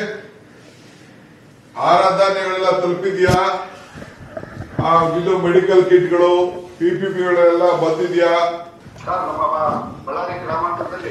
ಆಹಾರ ಧಾನ್ಯಗಳೆಲ್ಲ ತಲುಪಿದ್ಯಾ? ಆ ಇದು ಮೆಡಿಕಲ್ ಕಿಟ್ಗಳು ಪಿಪಿಪಿಗಳೆಲ್ಲ ಬಂದಿದ್ಯಾ? ನಮ್ಮ ಬಳ್ಳಾರಿ ಗ್ರಾಮಾಂತರದಲ್ಲಿ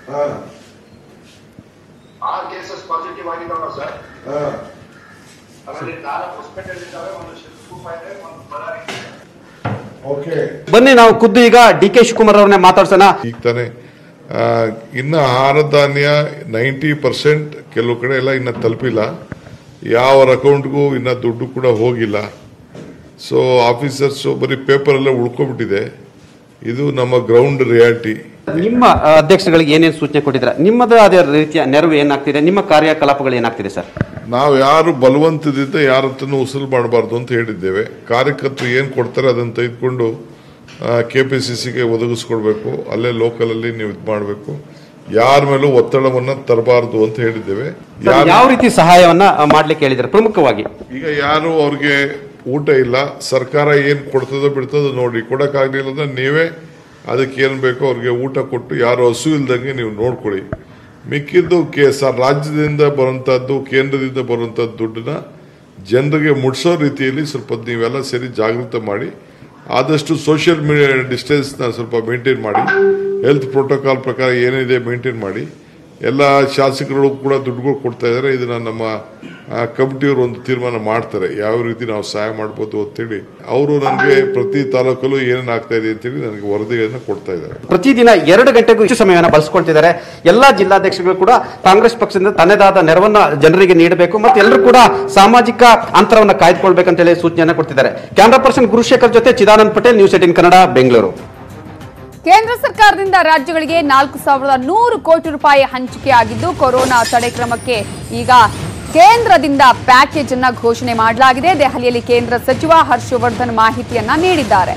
ಆರು ಕೇಸಸ್ ಪಾಸಿಟಿವ್ ಆಗಿದ್ದಾವ ಸರ್. ಅದರಲ್ಲಿ ನಾಲ್ಕು ಹಾಸ್ಪಿಟಲ್ ಇದ್ದಾವೆ, ಒಂದು ಶಿವಕುಪ್ಪ ಇದೆ, ಒಂದು ಬಳ್ಳಾರಿ. ಓಕೆ, ಬನ್ನಿ ನಾವು ಖುದ್ದು ಈಗ ಡಿ ಕೆ ಶಿವಕುಮಾರ್ ಅವ್ರನ್ನೇ ಮಾತಾಡ್ಸೋಣ. ಈಗ ತಾನೆ ಇನ್ನ ಆಹಾರ ಧಾನ್ಯ ನೈಂಟಿ ಪರ್ಸೆಂಟ್ ಕೆಲವು ಕಡೆ ಎಲ್ಲ ಇನ್ನ ತಲುಪಿಲ್ಲ, ಯಾವ ಅಕೌಂಟ್ಗೂ ಇನ್ನ ದುಡ್ಡು ಕೂಡ ಹೋಗಿಲ್ಲ. ಸೊ ಆಫೀಸರ್ಸ್ ಬರೀ ಪೇಪರ್ ಎಲ್ಲ ಉಳ್ಕೊಬಿಟ್ಟಿದೆ. ಇದು ನಮ್ಮ ಗ್ರೌಂಡ್ ರಿಯಾಲಿಟಿ. ನಿಮ್ಮ ಅಧ್ಯಕ್ಷಗಳಿಗೆ ಏನೇನು ಸೂಚನೆ ಕೊಟ್ಟಿದ್ರೆ, ನಿಮ್ಮದು ಅದೇ ರೀತಿಯ ನೆರವು ಏನಾಗ್ತಿದೆ, ನಿಮ್ಮ ಕಾರ್ಯಕಲಾಪಗಳು ಏನಾಗ್ತಿದೆ ಸರ್? ನಾವು ಯಾರು ಬಲವಂತದಿಂದ ಯಾರತ್ತನ್ನು ಉಸುಲು ಮಾಡಬಾರ್ದು ಅಂತ ಹೇಳಿದ್ದೇವೆ. ಕಾರ್ಯಕರ್ತರು ಏನು ಕೊಡ್ತಾರೆ ಅದನ್ನು ತೆಗೆದುಕೊಂಡು ಕೆ ಪಿ ಸಿ ಸಿಗೆ ಒದಗಿಸ್ಕೊಡ್ಬೇಕು, ಅಲ್ಲೇ ಲೋಕಲಲ್ಲಿ ನೀವು ಇದು ಮಾಡಬೇಕು, ಯಾರ ಮೇಲೂ ಒತ್ತಡವನ್ನ ತರಬಾರ್ದು ಅಂತ ಹೇಳಿದ್ದೇವೆ. ಯಾವ ರೀತಿ ಸಹಾಯವನ್ನ ಮಾಡ್ಲಿಕ್ಕೆ ಹೇಳಿದ್ದಾರೆ ಪ್ರಮುಖವಾಗಿ? ಈಗ ಯಾರು ಅವ್ರಿಗೆ ಊಟ ಇಲ್ಲ, ಸರ್ಕಾರ ಏನು ಕೊಡ್ತದೋ ಬಿಡ್ತದೋ ನೋಡಿ, ಕೊಡಕ್ಕಾಗ್ಲಿಲ್ಲ ಅಂದ್ರೆ ನೀವೇ ಅದಕ್ಕೆ ಏನು ಬೇಕೋ ಅವ್ರಿಗೆ ಊಟ ಕೊಟ್ಟು ಯಾರು ಹಸು ಇಲ್ದಂಗೆ ನೀವು ನೋಡ್ಕೊಳ್ಳಿ. ಮಿಕ್ಕಿದ್ದು ಕೆ ಸರ್ ರಾಜ್ಯದಿಂದ ಬರುವಂತಹದ್ದು, ಕೇಂದ್ರದಿಂದ ಬರುವಂತಹದ್ದು ದುಡ್ಡನ್ನ ಜನರಿಗೆ ಮುಟ್ಸೋ ರೀತಿಯಲ್ಲಿ ಸ್ವಲ್ಪ ನೀವೆಲ್ಲ ಸೇರಿ ಜಾಗೃತ ಮಾಡಿ, ಆದಷ್ಟು ಸೋಷಿಯಲ್ ಡಿಸ್ಟೆನ್ಸ್ನ ಸ್ವಲ್ಪ ಮೇಂಟೈನ್ ಮಾಡಿ, ಹೆಲ್ತ್ ಪ್ರೋಟೋಕಾಲ್ ಪ್ರಕಾರ ಏನಿದೆ ಮೇಂಟೈನ್ ಮಾಡಿ, ಎಲ್ಲ ಶಾಸಕರು ಕೂಡ ದುಡ್ಡುಗಳು ಕೊಡ್ತಾ ಇದ್ದಾರೆ. ಇದನ್ನ ನಮ್ಮ ಕಮಿಟಿಯವರು ಒಂದು ತೀರ್ಮಾನ ಮಾಡ್ತಾರೆ ಯಾವ ರೀತಿ ನಾವು ಸಹಾಯ ಮಾಡ್ಬೋದು ಅಂತೇಳಿ. ಅವರು ನನಗೆ ಪ್ರತಿ ತಾಲೂಕಲ್ಲೂ ಏನೇನು ಆಗ್ತಾ ಇದೆ ಅಂತೇಳಿ ನನಗೆ ವರದಿಗಳನ್ನ ಕೊಡ್ತಾ ಇದ್ದಾರೆ. ಪ್ರತಿದಿನ ಎರಡು ಗಂಟೆಗೂ ಹೆಚ್ಚು ಸಮಯವನ್ನು ಬಳಸಿಕೊಳ್ತಿದ್ದಾರೆ. ಎಲ್ಲಾ ಜಿಲ್ಲಾಧ್ಯಕ್ಷಗಳು ಕೂಡ ಕಾಂಗ್ರೆಸ್ ಪಕ್ಷದಿಂದ ತನ್ನದಾದ ನೆರವನ್ನ ಜನರಿಗೆ ನೀಡಬೇಕು ಮತ್ತು ಎಲ್ಲರೂ ಕೂಡ ಸಾಮಾಜಿಕ ಅಂತರವನ್ನು ಕಾಯ್ದುಕೊಳ್ಬೇಕಂತೇಳಿ ಸೂಚನೆಯನ್ನು ಕೊಡ್ತಿದ್ದಾರೆ. ಕ್ಯಾಮರಾ ಪರ್ಸನ್ ಗುರುಶೇಖರ್ ಜೊತೆ ಚಿದಾನಂದ್ ಪಟೇಲ್, ನ್ಯೂಸ್ ಏಟೀನ್ ಕನ್ನಡ, ಬೆಂಗಳೂರು. ಕೇಂದ್ರ ಸರ್ಕಾರದಿಂದ ರಾಜ್ಯಗಳಿಗೆ ನಾಲ್ಕು ಸಾವಿರದ ನೂರು ಕೋಟಿ ರೂಪಾಯಿ ಹಂಚಿಕೆ ಆಗಿದ್ದು, ಕೊರೋನಾ ತಡೆ ಕ್ರಮಕ್ಕೆ ಈಗ ಕೇಂದ್ರದಿಂದ ಪ್ಯಾಕೇಜ್ ಅನ್ನ ಘೋಷಣೆ ಮಾಡಲಾಗಿದೆ. ದೆಹಲಿಯಲ್ಲಿ ಕೇಂದ್ರ ಸಚಿವ ಹರ್ಷವರ್ಧನ್ ಮಾಹಿತಿಯನ್ನ ನೀಡಿದ್ದಾರೆ.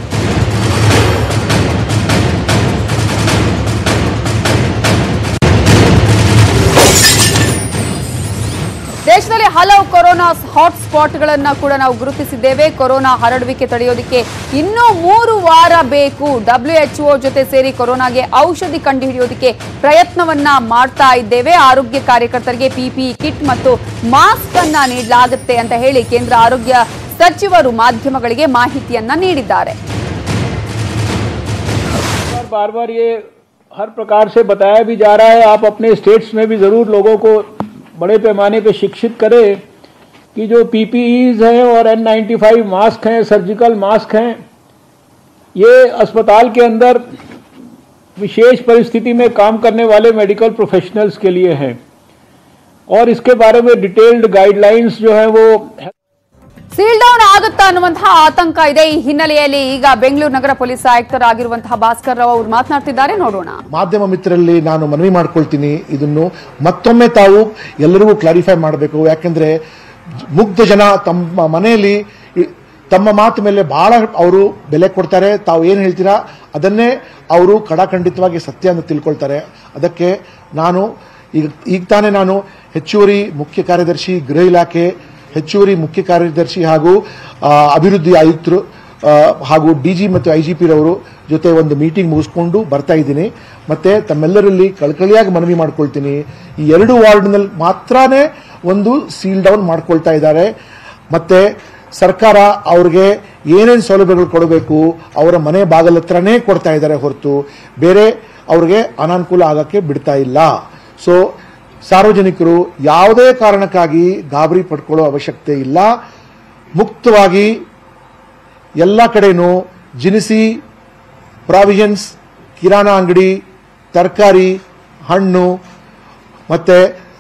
ದೇಶದಲ್ಲಿ ಹಲವು ಕೊರೋನಾ ಹಾಟ್ಸ್ಪಾಟ್ಗಳನ್ನು ಕೂಡ ನಾವು ಗುರುತಿಸಿದ್ದೇವೆ. ಕೊರೋನಾ ಹರಡುವಿಕೆ ತಡೆಯೋದಕ್ಕೆ ಇನ್ನೂ ಮೂರು ವಾರ ಬೇಕು. ಡಬ್ಲ್ಯೂಎಚ್ಒ ಜೊತೆ ಸೇರಿ ಕೊರೋನಾಗೆ ಔಷಧಿ ಕಂಡುಹಿಡಿಯೋದಕ್ಕೆ ಪ್ರಯತ್ನವನ್ನ ಮಾಡ್ತಾ ಇದ್ದೇವೆ. ಆರೋಗ್ಯ ಕಾರ್ಯಕರ್ತರಿಗೆ ಪಿಪಿಇ ಕಿಟ್ ಮತ್ತು ಮಾಸ್ಕ್ ಅನ್ನ ನೀಡಲಾಗುತ್ತೆ ಅಂತ ಹೇಳಿ ಕೇಂದ್ರ ಆರೋಗ್ಯ ಸಚಿವರು ಮಾಧ್ಯಮಗಳಿಗೆ ಮಾಹಿತಿಯನ್ನ ನೀಡಿದ್ದಾರೆ. बार बार ये हर प्रकार से बताया भी जा रहा है. आप अपने स्टेट्स में भी जरूर लोगों को बड़े पैमाने पे शिक्षित करें कि जो पीपीईज हैं और एन नाइन्टी फाइव मास्क हैं, सर्जिकल मास्क हैं, ये अस्पताल के अंदर विशेष परिस्थिति में काम करने वाले मेडिकल प्रोफेशनल्स के लिए हैं और इसके बारे में डिटेल्ड गाइडलाइंस जो है वो ಸೀಲ್ ಡೌನ್ ಆಗುತ್ತಾ ಅನ್ನುವಂತಹ ಆತಂಕ ಇದೆ. ಈ ಹಿನ್ನೆಲೆಯಲ್ಲಿ ಈಗ ಬೆಂಗಳೂರು ನಗರ ಪೊಲೀಸ್ ಆಯುಕ್ತರಾಗಿರುವಂತಹ ಭಾಸ್ಕರ್ ರಾವ್ ಅವರು ಮಾತನಾಡ್ತಿದ್ದಾರೆ, ನೋಡೋಣ. ಮಾಧ್ಯಮ ಮಿತ್ರರಲ್ಲಿ ನಾನು ಮನವಿ ಮಾಡ್ಕೊಳ್ತೀನಿ, ಇದನ್ನು ಮತ್ತೊಮ್ಮೆ ತಾವು ಎಲ್ಲರಿಗೂ ಕ್ಲಾರಿಫೈ ಮಾಡಬೇಕು. ಯಾಕೆಂದ್ರೆ ಮುಗ್ಧ ಜನ ತಮ್ಮ ಮನೆಯಲ್ಲಿ ತಮ್ಮ ಮಾತು ಮೇಲೆ ಬಹಳ ಅವರು ಬೆಲೆ ಕೊಡ್ತಾರೆ. ತಾವು ಏನು ಹೇಳ್ತೀರಾ ಅದನ್ನೇ ಅವರು ಕಡಾಖಂಡಿತವಾಗಿ ಸತ್ಯ ಅಂತ ತಿಳ್ಕೊಳ್ತಾರೆ. ಅದಕ್ಕೆ ನಾನು ಈಗ ಈಗ ತಾನೇ ನಾನು ಹೆಚ್ಚುವರಿ ಮುಖ್ಯ ಕಾರ್ಯದರ್ಶಿ ಗೃಹ ಇಲಾಖೆ, ಹೆಚ್ಚುವರಿ ಮುಖ್ಯ ಕಾರ್ಯದರ್ಶಿ ಹಾಗೂ ಅಭಿವೃದ್ಧಿ ಆಯುಕ್ತರು ಹಾಗೂ ಡಿಜಿ ಮತ್ತು ಐಜಿಪಿ ರವರು ಜೊತೆ ಒಂದು ಮೀಟಿಂಗ್ ಮುಗಿಸ್ಕೊಂಡು ಬರ್ತಾ ಇದ್ದೀನಿ. ಮತ್ತೆ ತಮ್ಮೆಲ್ಲರಲ್ಲಿ ಕಳಕಳಿಯಾಗಿ ಮನವಿ ಮಾಡ್ಕೊಳ್ತೀನಿ, ಈ ಎರಡು ವಾರ್ಡ್ನಲ್ಲಿ ಮಾತ್ರನೇ ಒಂದು ಸೀಲ್ ಡೌನ್ ಮಾಡ್ಕೊಳ್ತಾ ಇದ್ದಾರೆ. ಮತ್ತೆ ಸರ್ಕಾರ ಅವ್ರಿಗೆ ಏನೇನು ಸೌಲಭ್ಯಗಳು ಕೊಡಬೇಕು ಅವರ ಮನೆ ಬಾಗಿಲ ಹತ್ರನೇ ಕೊಡ್ತಾ ಇದ್ದಾರೆ ಹೊರತು ಬೇರೆ ಅವ್ರಿಗೆ ಅನಾನುಕೂಲ ಆಗಕ್ಕೆ ಬಿಡ್ತಾ ಇಲ್ಲ. ಸೊ ಸಾರ್ವಜನಿಕರು ಯಾವುದೇ ಕಾರಣಕ್ಕಾಗಿ ಗಾಬರಿ ಪಡ್ಕೊಳ್ಳೋ ಅವಶ್ಯಕತೆ ಇಲ್ಲ. ಮುಕ್ತವಾಗಿ ಎಲ್ಲ ಕಡೆನೂ ಜಿನಿಸಿ, ಪ್ರಾವಿಷನ್ಸ್, ಕಿರಾಣಾ ಅಂಗಡಿ, ತರಕಾರಿ, ಹಣ್ಣು ಮತ್ತೆ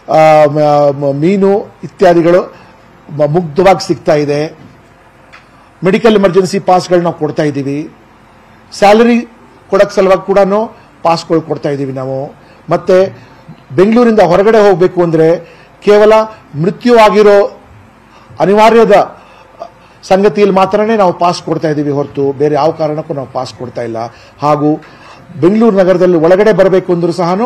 ಮೀನು ಇತ್ಯಾದಿಗಳು ಮುಗ್ಧವಾಗಿ ಸಿಗ್ತಾ ಇದೆ. ಮೆಡಿಕಲ್ ಎಮರ್ಜೆನ್ಸಿ ಪಾಸ್ಗಳು ನಾವು ಕೊಡ್ತಾ ಇದ್ದೀವಿ. ಸ್ಯಾಲರಿ ಕೊಡಕ್ಕೆ ಸಲುವಾಗಿ ಕೂಡ ಪಾಸ್ಗಳು ಕೊಡ್ತಾ ಇದ್ದೀವಿ ನಾವು. ಮತ್ತೆ ಬೆಂಗಳೂರಿಂದ ಹೊರಗಡೆ ಹೋಗಬೇಕು ಅಂದರೆ ಕೇವಲ ಮೃತ್ಯುವಾಗಿರೋ ಅನಿವಾರ್ಯದ ಸಂಗತಿಯಲ್ಲಿ ಮಾತ್ರನೇ ನಾವು ಪಾಸ್ ಕೊಡ್ತಾ ಇದ್ದೀವಿ ಹೊರತು ಬೇರೆ ಯಾವ ಕಾರಣಕ್ಕೂ ನಾವು ಪಾಸ್ ಕೊಡ್ತಾ ಇಲ್ಲ. ಹಾಗೂ ಬೆಂಗಳೂರು ನಗರದಲ್ಲಿ ಒಳಗಡೆ ಬರಬೇಕು ಅಂದ್ರೂ ಸಹ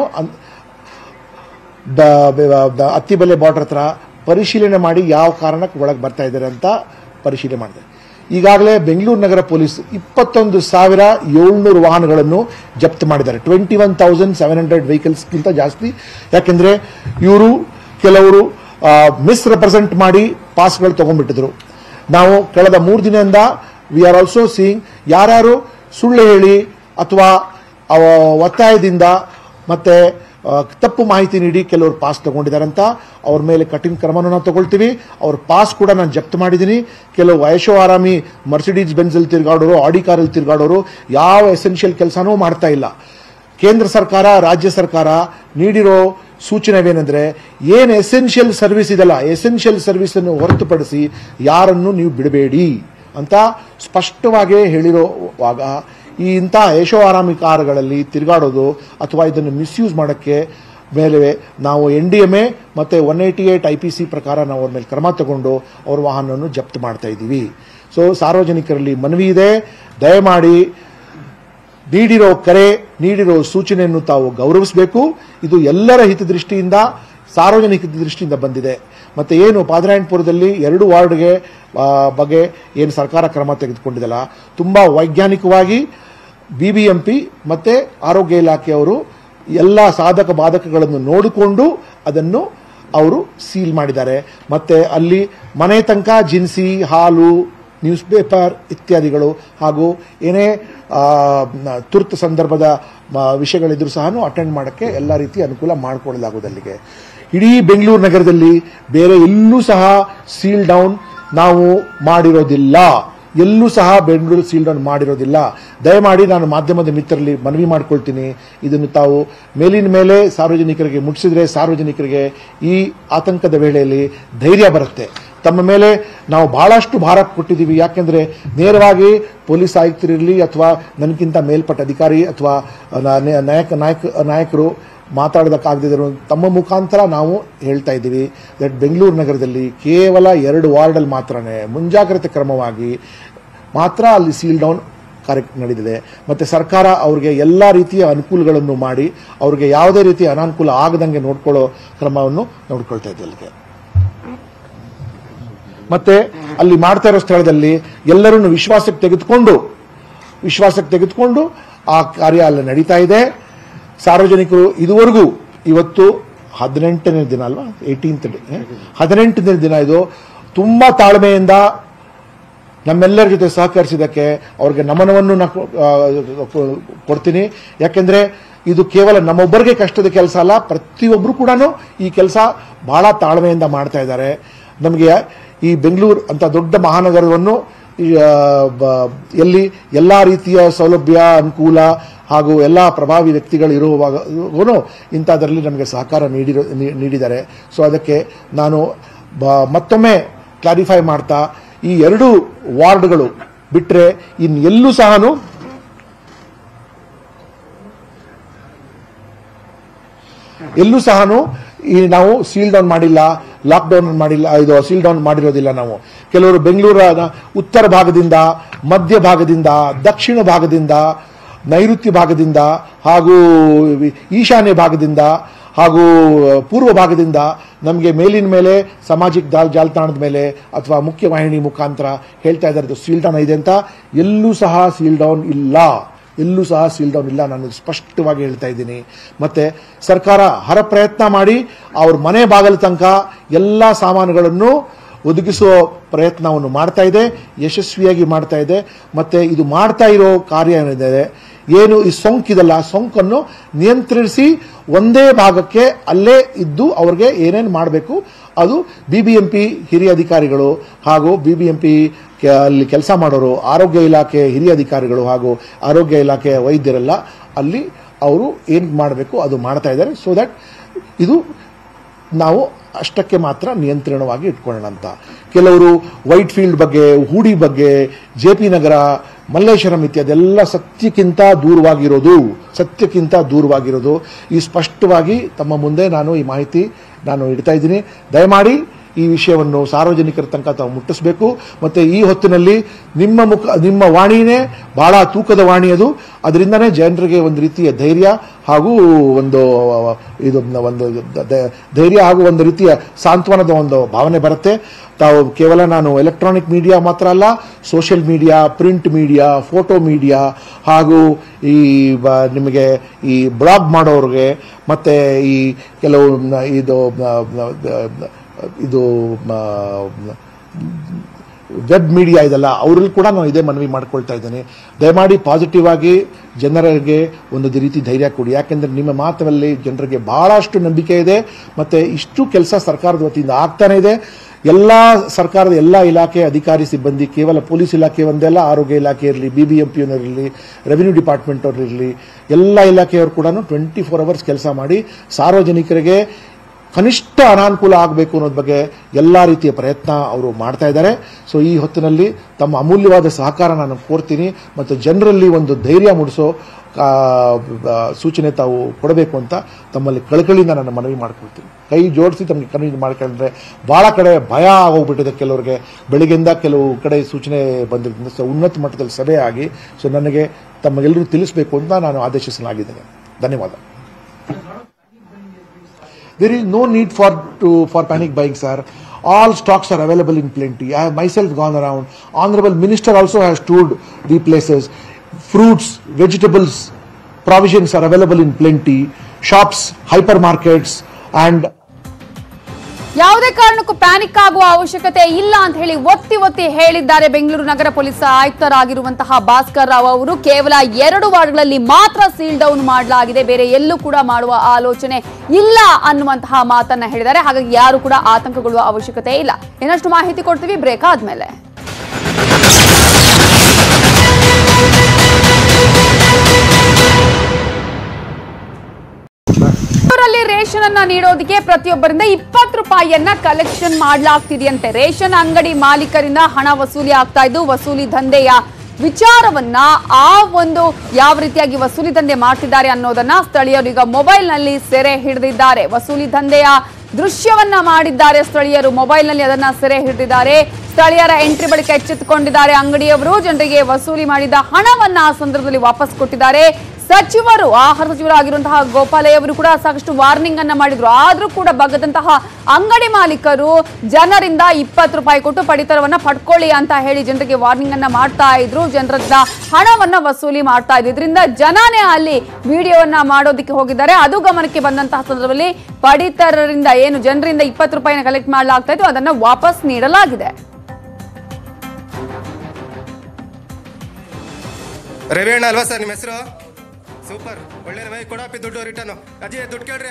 ಅತ್ತಿಬೆಲೆ ಬಾರ್ಡರ್ ಹತ್ರ ಪರಿಶೀಲನೆ ಮಾಡಿ ಯಾವ ಕಾರಣಕ್ಕೆ ಒಳಗೆ ಬರ್ತಾ ಇದ್ದಾರೆ ಅಂತ ಪರಿಶೀಲನೆ ಮಾಡಿದೆ. ಈಗಾಗಲೇ ಬೆಂಗಳೂರು ನಗರ ಪೊಲೀಸ್ ಇಪ್ಪತ್ತೊಂದು ಸಾವಿರ ಏಳ್ನೂರು ವಾಹನಗಳನ್ನು ಜಪ್ತು ಮಾಡಿದ್ದಾರೆ. Twenty one thousand seven hundred ವೆಹಿಕಲ್ಸ್ಗಿಂತ ಜಾಸ್ತಿ. ಯಾಕೆಂದ್ರೆ ಇವರು ಕೆಲವರು ಮಿಸ್ರೆಪ್ರೆಸೆಂಟ್ ಮಾಡಿ ಪಾಸ್ಗಳು ತಗೊಂಡ್ಬಿಟ್ಟಿದ್ರು. ನಾವು ಕಳೆದ ಮೂರು ದಿನದಿಂದ ವಿ ಆರ್ ಆಲ್ಸೋ ಸೀಯಿಂಗ್ ಯಾರ್ಯಾರು ಸುಳ್ಳು ಹೇಳಿ ಅಥವಾ ಒತ್ತಾಯದಿಂದ ಮತ್ತೆ ತಪ್ಪು ಮಾಹಿತಿ ನೀಡಿ ಕೆಲವರು ಪಾಸ್ ತಗೊಂಡಿದ್ದಾರೆ ಅಂತ ಅವ್ರ ಮೇಲೆ ಕಠಿಣ ಕ್ರಮವನ್ನು ನಾವು ತಗೊಳ್ತೀವಿ. ಅವ್ರ ಪಾಸ್ ಕೂಡ ನಾನು ಜಪ್ತು ಮಾಡಿದ್ದೀನಿ. ಕೆಲವು ವಯಸ್ಸು ಆರಾಮಿ ಮರ್ಸಿಡೀಸ್ ಬೆಂಜಲ್ಲಿ ತಿರುಗಾಡೋರು, ಆಡಿ ಕಾರಲ್ಲಿ ತಿರುಗಾಡೋರು ಯಾವ ಎಸೆನ್ಷಿಯಲ್ ಕೆಲಸನೂ ಮಾಡ್ತಾ ಇಲ್ಲ. ಕೇಂದ್ರ ಸರ್ಕಾರ, ರಾಜ್ಯ ಸರ್ಕಾರ ನೀಡಿರೋ ಸೂಚನೆವೇನೆಂದ್ರೆ ಏನು ಎಸೆನ್ಷಿಯಲ್ ಸರ್ವಿಸ್ ಇದೆಲ್ಲ, ಎಸೆನ್ಷಿಯಲ್ ಸರ್ವಿಸ್ ಅನ್ನು ಹೊರತುಪಡಿಸಿ ಯಾರನ್ನು ನೀವು ಬಿಡಬೇಡಿ ಅಂತ ಸ್ಪಷ್ಟವಾಗಿ ಹೇಳಿರೋವಾಗ ಈ ಇಂಥ ಯಶೋ ಆರಾಮಿ ಕಾರುಗಳಲ್ಲಿ ತಿರುಗಾಡೋದು ಅಥವಾ ಇದನ್ನು ಮಿಸ್ಯೂಸ್ ಮಾಡೋಕ್ಕೆ ಮೇಲೆ ನಾವು ಎನ್ ಡಿ ಎಂ ಎ ಮತ್ತು one eighty eight I P C ಪ್ರಕಾರ ನಾವು ಅವ್ರ ಮೇಲೆ ಕ್ರಮ ತಗೊಂಡು ಅವ್ರ ವಾಹನವನ್ನು ಜಪ್ತು ಮಾಡ್ತಾ ಇದ್ದೀವಿ. ಸೊ ಸಾರ್ವಜನಿಕರಲ್ಲಿ ಮನವಿ ಇದೆ, ದಯಮಾಡಿ ನೀಡಿರೋ ಕರೆ, ನೀಡಿರೋ ಸೂಚನೆಯನ್ನು ತಾವು ಗೌರವಿಸಬೇಕು. ಇದು ಎಲ್ಲರ ಹಿತದೃಷ್ಟಿಯಿಂದ, ಸಾರ್ವಜನಿಕ ಹಿತದೃಷ್ಟಿಯಿಂದ ಬಂದಿದೆ. ಮತ್ತೆ ಏನು ಪಾದರಾಯಣಪುರದಲ್ಲಿ ಎರಡು ವಾರ್ಡ್ಗೆ ಬಗ್ಗೆ ಏನು ಸರ್ಕಾರ ಕ್ರಮ ತೆಗೆದುಕೊಂಡಿದೆಲ್ಲ ತುಂಬಾ ವೈಜ್ಞಾನಿಕವಾಗಿ ಬಿಬಿಎಂಪಿ ಮತ್ತೆ ಆರೋಗ್ಯ ಇಲಾಖೆಯವರು ಎಲ್ಲ ಸಾಧಕ ಬಾಧಕಗಳನ್ನು ನೋಡಿಕೊಂಡು ಅದನ್ನು ಅವರು ಸೀಲ್ ಮಾಡಿದ್ದಾರೆ. ಮತ್ತೆ ಅಲ್ಲಿ ಮನೆ ತನಕ ಜಿನ್ಸಿ, ಹಾಲು ನ್ಯೂಸ್ ಪೇಪರ್ ಇತ್ಯಾದಿಗಳು ಹಾಗೂ ಏನೇ ತುರ್ತು ಸಂದರ್ಭದ ವಿಷಯಗಳಿದ್ರೂ ಸಹ ಅಟೆಂಡ್ ಮಾಡೋಕ್ಕೆ ಎಲ್ಲ ರೀತಿ ಅನುಕೂಲ ಮಾಡಿಕೊಳ್ಳಲಾಗುವುದು. ಅಲ್ಲಿಗೆ ಇಡೀ ಬೆಂಗಳೂರು ನಗರದಲ್ಲಿ ಬೇರೆ ಎಲ್ಲೂ ಸಹ ಸೀಲ್ ಡೌನ್ ನಾವು ಮಾಡಿರೋದಿಲ್ಲ, ಎಲ್ಲೂ ಸಹ ಬೆಂಗಳೂರು ಸೀಲ್ ಡೌನ್ ಮಾಡಿರೋದಿಲ್ಲ. ದಯಮಾಡಿ ನಾನು ಮಾಧ್ಯಮದ ಮಿತ್ರರಲ್ಲಿ ಮನವಿ ಮಾಡ್ಕೊಳ್ತೀನಿ, ಇದನ್ನು ತಾವು ಮೇಲಿನ ಮೇಲೆ ಸಾರ್ವಜನಿಕರಿಗೆ ಮುಟ್ಟಿಸಿದ್ರೆ ಸಾರ್ವಜನಿಕರಿಗೆ ಈ ಆತಂಕದ ವೇಳೆಯಲ್ಲಿ ಧೈರ್ಯ ಬರುತ್ತೆ. ತಮ್ಮ ಮೇಲೆ ನಾವು ಬಹಳಷ್ಟು ಭಾರ ಕೊಟ್ಟಿದ್ದೀವಿ, ಯಾಕೆಂದರೆ ನೇರವಾಗಿ ಪೊಲೀಸ್ ಆಯುಕ್ತರಿರಲಿ ಅಥವಾ ನನಗಿಂತ ಮೇಲ್ಪಟ್ಟ ಅಧಿಕಾರಿ ಅಥವಾ ನಾಯಕ ನಾಯಕ ನಾಯಕರು ಮಾತಾಡೋದಕ್ಕಾಗದಿದ್ರು ತಮ್ಮ ಮುಖಾಂತರ ನಾವು ಹೇಳ್ತಾ ಇದ್ದೀವಿ ದಟ್ ಬೆಂಗಳೂರು ನಗರದಲ್ಲಿ ಕೇವಲ ಎರಡು ವಾರ್ಡಲ್ಲಿ ಮಾತ್ರನೇ ಮುಂಜಾಗ್ರತೆ ಕ್ರಮವಾಗಿ ಮಾತ್ರ ಅಲ್ಲಿ ಸೀಲ್ ಡೌನ್ ಕಾರ್ಯ ನಡೆದಿದೆ. ಮತ್ತು ಸರ್ಕಾರ ಅವ್ರಿಗೆ ಎಲ್ಲ ರೀತಿಯ ಅನುಕೂಲಗಳನ್ನು ಮಾಡಿ ಅವ್ರಿಗೆ ಯಾವುದೇ ರೀತಿಯ ಅನಾನುಕೂಲ ಆಗದಂಗೆ ನೋಡ್ಕೊಳ್ಳೋ ಕ್ರಮವನ್ನು ನೋಡ್ಕೊಳ್ತಾ ಇದೆ. ಅಲ್ಲಿಗೆ ಮತ್ತೆ ಅಲ್ಲಿ ಮಾಡ್ತಾ ಇರೋ ಸ್ಥಳದಲ್ಲಿ ಎಲ್ಲರನ್ನು ವಿಶ್ವಾಸಕ್ಕೆ ತೆಗೆದುಕೊಂಡು ವಿಶ್ವಾಸಕ್ಕೆ ತೆಗೆದುಕೊಂಡು ಆ ಕಾರ್ಯ ಅಲ್ಲಿ ನಡೀತಾ ಇದೆ. ಸಾರ್ವಜನಿಕರು ಇದುವರೆಗೂ ಇವತ್ತು ಹದಿನೆಂಟನೇ ದಿನ ಅಲ್ವಾ, ಏಯ್ಟೀನ್ತ್ ಡೇ ಹದಿನೆಂಟನೇ ದಿನ ಇದು ತುಂಬಾ ತಾಳ್ಮೆಯಿಂದ ನಮ್ಮೆಲ್ಲರ ಜೊತೆ ಸಹಕರಿಸಿದ್ದಕ್ಕೆ ಅವ್ರಿಗೆ ನಮನವನ್ನು ಕೊಡ್ತೀನಿ. ಯಾಕೆಂದ್ರೆ ಇದು ಕೇವಲ ನಮ್ಮೊಬ್ಬರಿಗೆ ಕಷ್ಟದ ಕೆಲಸ ಅಲ್ಲ, ಪ್ರತಿಯೊಬ್ಬರು ಕೂಡ ಈ ಕೆಲಸ ಬಹಳ ತಾಳ್ಮೆಯಿಂದ ಮಾಡ್ತಾ ಇದ್ದಾರೆ. ನಮಗೆ ಈ ಬೆಂಗಳೂರು ಅಂತ ದೊಡ್ಡ ಮಹಾನಗರವನ್ನು ಎಲ್ಲಿ ಎಲ್ಲ ರೀತಿಯ ಸೌಲಭ್ಯ ಅನುಕೂಲ ಹಾಗೂ ಎಲ್ಲ ಪ್ರಭಾವಿ ವ್ಯಕ್ತಿಗಳು ಇರುವಾಗೂ ಇಂಥದ್ರಲ್ಲಿ ನಮಗೆ ಸಹಕಾರ ನೀಡಿರೋ ನೀಡಿದ್ದಾರೆ. ಸೊ ಅದಕ್ಕೆ ನಾನು ಮತ್ತೊಮ್ಮೆ ಕ್ಲಾರಿಫೈ ಮಾಡ್ತಾ, ಈ ಎರಡು ವಾರ್ಡ್ಗಳು ಬಿಟ್ಟರೆ ಇನ್ನು ಎಲ್ಲೂ ಸಹ ಎಲ್ಲೂ ಸಹ ಈ ನಾವು ಸೀಲ್ ಡೌನ್ ಮಾಡಿಲ್ಲ, ಲಾಕ್ ಡೌನ್ ಮಾಡಿಲ್ಲ, ಇದು ಸೀಲ್ ಡೌನ್ ಮಾಡಿರೋದಿಲ್ಲ. ನಾವು ಕೆಲವರು ಬೆಂಗಳೂರ ಉತ್ತರ ಭಾಗದಿಂದ, ಮಧ್ಯ ಭಾಗದಿಂದ, ದಕ್ಷಿಣ ಭಾಗದಿಂದ, ನೈಋತ್ಯ ಭಾಗದಿಂದ ಹಾಗೂ ಈಶಾನ್ಯ ಭಾಗದಿಂದ ಹಾಗೂ ಪೂರ್ವ ಭಾಗದಿಂದ ನಮಗೆ ಮೇಲಿನ ಮೇಲೆ ಸಾಮಾಜಿಕ ಜಾಲತಾಣದ ಮೇಲೆ ಅಥವಾ ಮುಖ್ಯವಾಹಿನಿ ಮುಖಾಂತರ ಹೇಳ್ತಾ ಇದ್ದಾರೆ ಸೀಲ್ ಡೌನ್ ಇದೆ ಅಂತ. ಎಲ್ಲೂ ಸಹ ಸೀಲ್ ಡೌನ್ ಇಲ್ಲ, ಎಲ್ಲೂ ಸಹ ಸೀಲ್ ಡೌನ್ ಇಲ್ಲ, ನಾನು ಸ್ಪಷ್ಟವಾಗಿ ಹೇಳ್ತಾ ಇದ್ದೀನಿ. ಮತ್ತೆ ಸರ್ಕಾರ ಹರ ಪ್ರಯತ್ನ ಮಾಡಿ ಅವ್ರ ಮನೆ ಬಾಗಿಲ ತನಕ ಎಲ್ಲ ಸಾಮಾನುಗಳನ್ನು ಒದಗಿಸುವ ಪ್ರಯತ್ನವನ್ನು ಮಾಡ್ತಾ ಇದೆ, ಯಶಸ್ವಿಯಾಗಿ ಮಾಡ್ತಾ ಇದೆ. ಮತ್ತೆ ಇದು ಮಾಡ್ತಾ ಇರೋ ಕಾರ್ಯ ಏನಿದೆ, ಏನು ಈ ಸೋಂಕಿದಲ್ಲ, ಸೋಂಕನ್ನು ನಿಯಂತ್ರಿಸಿ ಒಂದೇ ಭಾಗಕ್ಕೆ ಅಲ್ಲೇ ಇದ್ದು ಅವ್ರಿಗೆ ಏನೇನು ಮಾಡಬೇಕು ಅದು ಬಿ ಬಿ ಎಂ ಪಿ ಹಿರಿಯ ಅಧಿಕಾರಿಗಳು ಹಾಗೂ ಬಿ ಬಿ ಎಂ ಪಿ ಅಲ್ಲಿ ಕೆಲಸ ಮಾಡೋರು, ಆರೋಗ್ಯ ಇಲಾಖೆ ಹಿರಿಯ ಅಧಿಕಾರಿಗಳು ಹಾಗೂ ಆರೋಗ್ಯ ಇಲಾಖೆಯ ವೈದ್ಯರೆಲ್ಲ ಅಲ್ಲಿ ಅವರು ಏನು ಮಾಡಬೇಕು ಅದು ಮಾಡ್ತಾ ಇದ್ದಾರೆ. ಸೊ ದಟ್ ಇದು ನಾವು ಅಷ್ಟಕ್ಕೆ ಮಾತ್ರ ನಿಯಂತ್ರಣವಾಗಿ ಇಟ್ಕೊಳ್ಳೋಣ ಅಂತ. ಕೆಲವರು ವೈಟ್ ಫೀಲ್ಡ್ ಬಗ್ಗೆ, ಹೂಡಿ ಬಗ್ಗೆ, ಜೆ ಪಿ ನಗರ, ಮಲ್ಲೇಶ್ವರಂ ಇತ್ಯಾದೆಲ್ಲ ಸತ್ಯಕ್ಕಿಂತ ದೂರವಾಗಿರೋದು ಸತ್ಯಕ್ಕಿಂತ ದೂರವಾಗಿರೋದು ಈ ಸ್ಪಷ್ಟವಾಗಿ ತಮ್ಮ ಮುಂದೆ ನಾನು ಈ ಮಾಹಿತಿ ನಾನು ಇಡ್ತಾ ಇದ್ದೀನಿ. ದಯಮಾಡಿ ಈ ವಿಷಯವನ್ನು ಸಾರ್ವಜನಿಕರ ತನಕ ತಾವು ಮುಟ್ಟಿಸಬೇಕು. ಮತ್ತು ಈ ಹೊತ್ತಿನಲ್ಲಿ ನಿಮ್ಮ ಮುಖ ನಿಮ್ಮ ವಾಣಿನೇ ಬಹಳ ತೂಕದ ವಾಣಿ, ಅದು ಅದರಿಂದನೇ ಜನರಿಗೆ ಒಂದು ರೀತಿಯ ಧೈರ್ಯ ಹಾಗೂ ಒಂದು ಇದು ಒಂದು ಧೈರ್ಯ ಹಾಗೂ ಒಂದು ರೀತಿಯ ಸಾಂತ್ವನದ ಒಂದು ಭಾವನೆ ಬರುತ್ತೆ. ತಾವು ಕೇವಲ ನಾನು ಎಲೆಕ್ಟ್ರಾನಿಕ್ ಮೀಡಿಯಾ ಮಾತ್ರ ಅಲ್ಲ, social media, print media, photo media ಹಾಗೂ ಈ ನಿಮಗೆ ಈ ಬ್ಲಾಗ್ ಮಾಡೋರಿಗೆ ಮತ್ತು ಈ ಕೆಲವು ಇದು ಇದು ವೆಬ್ ಮೀಡಿಯಾ ಇದೆಲ್ಲ ಅವರಲ್ಲಿ ಕೂಡ ನಾನು ಇದೇ ಮನವಿ ಮಾಡ್ಕೊಳ್ತಾ ಇದ್ದೇನೆ. ದಯಮಾಡಿ ಪಾಸಿಟಿವ್ ಆಗಿ ಜನರಿಗೆ ಒಂದು ರೀತಿ ಧೈರ್ಯ ಕೊಡಿ. ಯಾಕೆಂದರೆ ನಿಮ್ಮ ಮಾತಿನಲ್ಲಿ ಜನರಿಗೆ ಬಹಳಷ್ಟು ನಂಬಿಕೆ ಇದೆ ಮತ್ತು ಇಷ್ಟು ಕೆಲಸ ಸರ್ಕಾರದ ವತಿಯಿಂದ ಆಗ್ತಾನೆ ಇದೆ. ಎಲ್ಲ ಸರ್ಕಾರದ ಎಲ್ಲ ಇಲಾಖೆ ಅಧಿಕಾರಿ ಸಿಬ್ಬಂದಿ, ಕೇವಲ ಪೊಲೀಸ್ ಇಲಾಖೆ ಒಂದೆಲ್ಲ, ಆರೋಗ್ಯ ಇಲಾಖೆ ಇರಲಿ, ಬಿ ಬಿ ಎಂ ಪಿ ಇರಲಿ, ರೆವಿನ್ಯೂ ಡಿಪಾರ್ಟ್ಮೆಂಟ್ ಅವರು ಇರಲಿ, ಎಲ್ಲ ಇಲಾಖೆಯವರು ಕೂಡ ಟ್ವೆಂಟಿ ಫೋರ್ ಅವರ್ಸ್ ಕೆಲಸ ಮಾಡಿ ಸಾರ್ವಜನಿಕರಿಗೆ ಕನಿಷ್ಠ ಅನಾನುಕೂಲ ಆಗಬೇಕು ಅನ್ನೋದ್ರ ಬಗ್ಗೆ ಎಲ್ಲ ರೀತಿಯ ಪ್ರಯತ್ನ ಅವರು ಮಾಡ್ತಾ ಇದ್ದಾರೆ. ಸೊ ಈ ಹೊತ್ತಿನಲ್ಲಿ ತಮ್ಮ ಅಮೂಲ್ಯವಾದ ಸಹಕಾರ ನಾನು ಕೋರ್ತೀನಿ ಮತ್ತು ಜನರಲ್ಲಿ ಒಂದು ಧೈರ್ಯ ಮೂಡಿಸೋ ಸೂಚನೆ ತಾವು ಕೊಡಬೇಕು ಅಂತ ತಮ್ಮಲ್ಲಿ ಕಳಕಳಿಯಿಂದ ನಾನು ಮನವಿ ಮಾಡ್ಕೊಳ್ತೀನಿ. ಕೈ ಜೋಡಿಸಿ ತಮಗೆ ಕನ್ವಿನ್ಸ್ ಮಾಡ್ಕೊಂಡ್ರೆ ಭಾಳ ಕಡೆ ಭಯ ಆಗೋಗ್ಬಿಟ್ಟಿದೆ ಕೆಲವರಿಗೆ. ಬೆಳಿಗ್ಗೆಯಿಂದ ಕೆಲವು ಕಡೆ ಸೂಚನೆ ಬಂದಿರೋದ್ರಿಂದ ಸೊ ಉನ್ನತ ಮಟ್ಟದಲ್ಲಿ ಸಭೆ ಆಗಿ ಸೊ ನನಗೆ ತಮಗೆಲ್ಲರೂ ತಿಳಿಸಬೇಕು ಅಂತ ನಾನು ಆದೇಶಿಸಲಾಗಿದ್ದೇನೆ. ಧನ್ಯವಾದ. There is no need for to for panic buying, sir. All stocks are available in plenty. I have myself gone around. Honorable Minister also has toured the places. Fruits, vegetables, provisions are available in plenty. Shops, hypermarkets, and ಯಾವುದೇ ಕಾರಣಕ್ಕೂ panic ಆಗುವ ಅವಶ್ಯಕತೆ ಇಲ್ಲ ಅಂತ ಹೇಳಿ ಒತ್ತಿ ಒತ್ತಿ ಹೇಳಿದ್ದಾರೆ ಬೆಂಗಳೂರು ನಗರ ಪೊಲೀಸ್ ಆಯುಕ್ತರಾಗಿರುವಂತಹ ಭಾಸ್ಕರ್ ರಾವ್ ಅವರು. ಕೇವಲ ಎರಡು ವಾರ್ಡ್ಗಳಲ್ಲಿ ಮಾತ್ರ ಸೀಲ್ ಡೌನ್ ಮಾಡಲಾಗಿದೆ, ಬೇರೆ ಎಲ್ಲೂ ಕೂಡ ಮಾಡುವ ಆಲೋಚನೆ ಇಲ್ಲ ಅನ್ನುವಂತಹ ಮಾತನ್ನ ಹೇಳಿದ್ದಾರೆ. ಹಾಗಾಗಿ ಯಾರು ಕೂಡ ಆತಂಕಗೊಳ್ಳುವ ಅವಶ್ಯಕತೆ ಇಲ್ಲ. ಇನ್ನಷ್ಟು ಮಾಹಿತಿ ಕೊಡ್ತೀವಿ ಬ್ರೇಕ್ ಆದ್ಮೇಲೆ. ರೇಷನ್ ಅನ್ನ ನೀಡೋದಕ್ಕೆ ಪ್ರತಿಯೊಬ್ಬರಿಂದ ಇಪ್ಪತ್ತು ರೂಪಾಯಿಯನ್ನ ಕಲೆಕ್ಷನ್ ಮಾಡಲಾಗ್ತಿದೆಯಂತೆ. ರೇಷನ್ ಅಂಗಡಿ ಮಾಲೀಕರಿಂದ ಹಣ ವಸೂಲಿ ಆಗ್ತಾ ಇದ್ದು, ವಸೂಲಿ ದಂಧೆಯ ವಿಚಾರವನ್ನ ಆ ಒಂದು ಯಾವ ರೀತಿಯಾಗಿ ವಸೂಲಿ ದಂಧೆ ಮಾಡ್ತಿದ್ದಾರೆ ಅನ್ನೋದನ್ನ ಸ್ಥಳೀಯರು ಈಗ ಮೊಬೈಲ್ ನಲ್ಲಿ ಸೆರೆ ಹಿಡಿದಿದ್ದಾರೆ. ವಸೂಲಿ ದಂಧೆಯ ದೃಶ್ಯವನ್ನ ಮಾಡಿದ್ದಾರೆ ಸ್ಥಳೀಯರು, ಮೊಬೈಲ್ ನಲ್ಲಿ ಅದನ್ನ ಸೆರೆ ಹಿಡಿದಿದ್ದಾರೆ. ಸ್ಥಳೀಯರ ಎಂಟ್ರಿ ಬಳಿಕ ಎಚ್ಚೆತ್ತುಕೊಂಡಿದ್ದಾರೆ ಅಂಗಡಿಯವರು. ಜನರಿಗೆ ವಸೂಲಿ ಮಾಡಿದ ಹಣವನ್ನ ಆ ಸಂದರ್ಭದಲ್ಲಿ ವಾಪಸ್ ಕೊಟ್ಟಿದ್ದಾರೆ. ಸಚಿವರು, ಆಹಾರ ಸಚಿವರಾಗಿರುವಂತಹ ಗೋಪಾಲಯ್ಯ ಅವರು ಕೂಡ ಸಾಕಷ್ಟು ವಾರ್ನಿಂಗ್ ಅನ್ನ ಮಾಡಿದ್ರು. ಆದ್ರೂ ಕೂಡ ಬಗ್ಗದಂತಹ ಅಂಗಡಿ ಮಾಲೀಕರು ಜನರಿಂದ ಇಪ್ಪತ್ತು ರೂಪಾಯಿ ಕೊಟ್ಟು ಪಡಿತರವನ್ನ ಪಡ್ಕೊಳ್ಳಿ ಅಂತ ಹೇಳಿ ಜನರಿಗೆ ವಾರ್ನಿಂಗ್ ಅನ್ನ ಮಾಡ್ತಾ ಇದ್ರು. ಜನರಿಂದ ಹಣವನ್ನ ವಸೂಲಿ ಮಾಡ್ತಾ ಇದ್ರು. ಇದರಿಂದ ಜನನೇ ಅಲ್ಲಿ ವಿಡಿಯೋವನ್ನ ಮಾಡೋದಕ್ಕೆ ಹೋಗಿದ್ದಾರೆ. ಅದು ಗಮನಕ್ಕೆ ಬಂದಂತಹ ಸಂದರ್ಭದಲ್ಲಿ ಪಡಿತರರಿಂದ ಏನು ಜನರಿಂದ ಇಪ್ಪತ್ತು ರೂಪಾಯಿನ ಕಲೆಕ್ಟ್ ಮಾಡಲಾಗ್ತಾ ಇತ್ತು, ಅದನ್ನ ವಾಪಸ್ ನೀಡಲಾಗಿದೆ. ರವಿಯಣ್ಣ ಅಲ್ವಾ ಸರ್ ನಿಮ್ಮ ಹೆಸರು? ಸೂಪರ್, ಒಳ್ಳೆ ರವಿ ಕೊಡಪ್ಪಿ ದುಡ್ಡು ರಿಟರ್ನ್. ಅಜಯ್ ದುಡ್ಡು ಕೇಳ್ರಿ.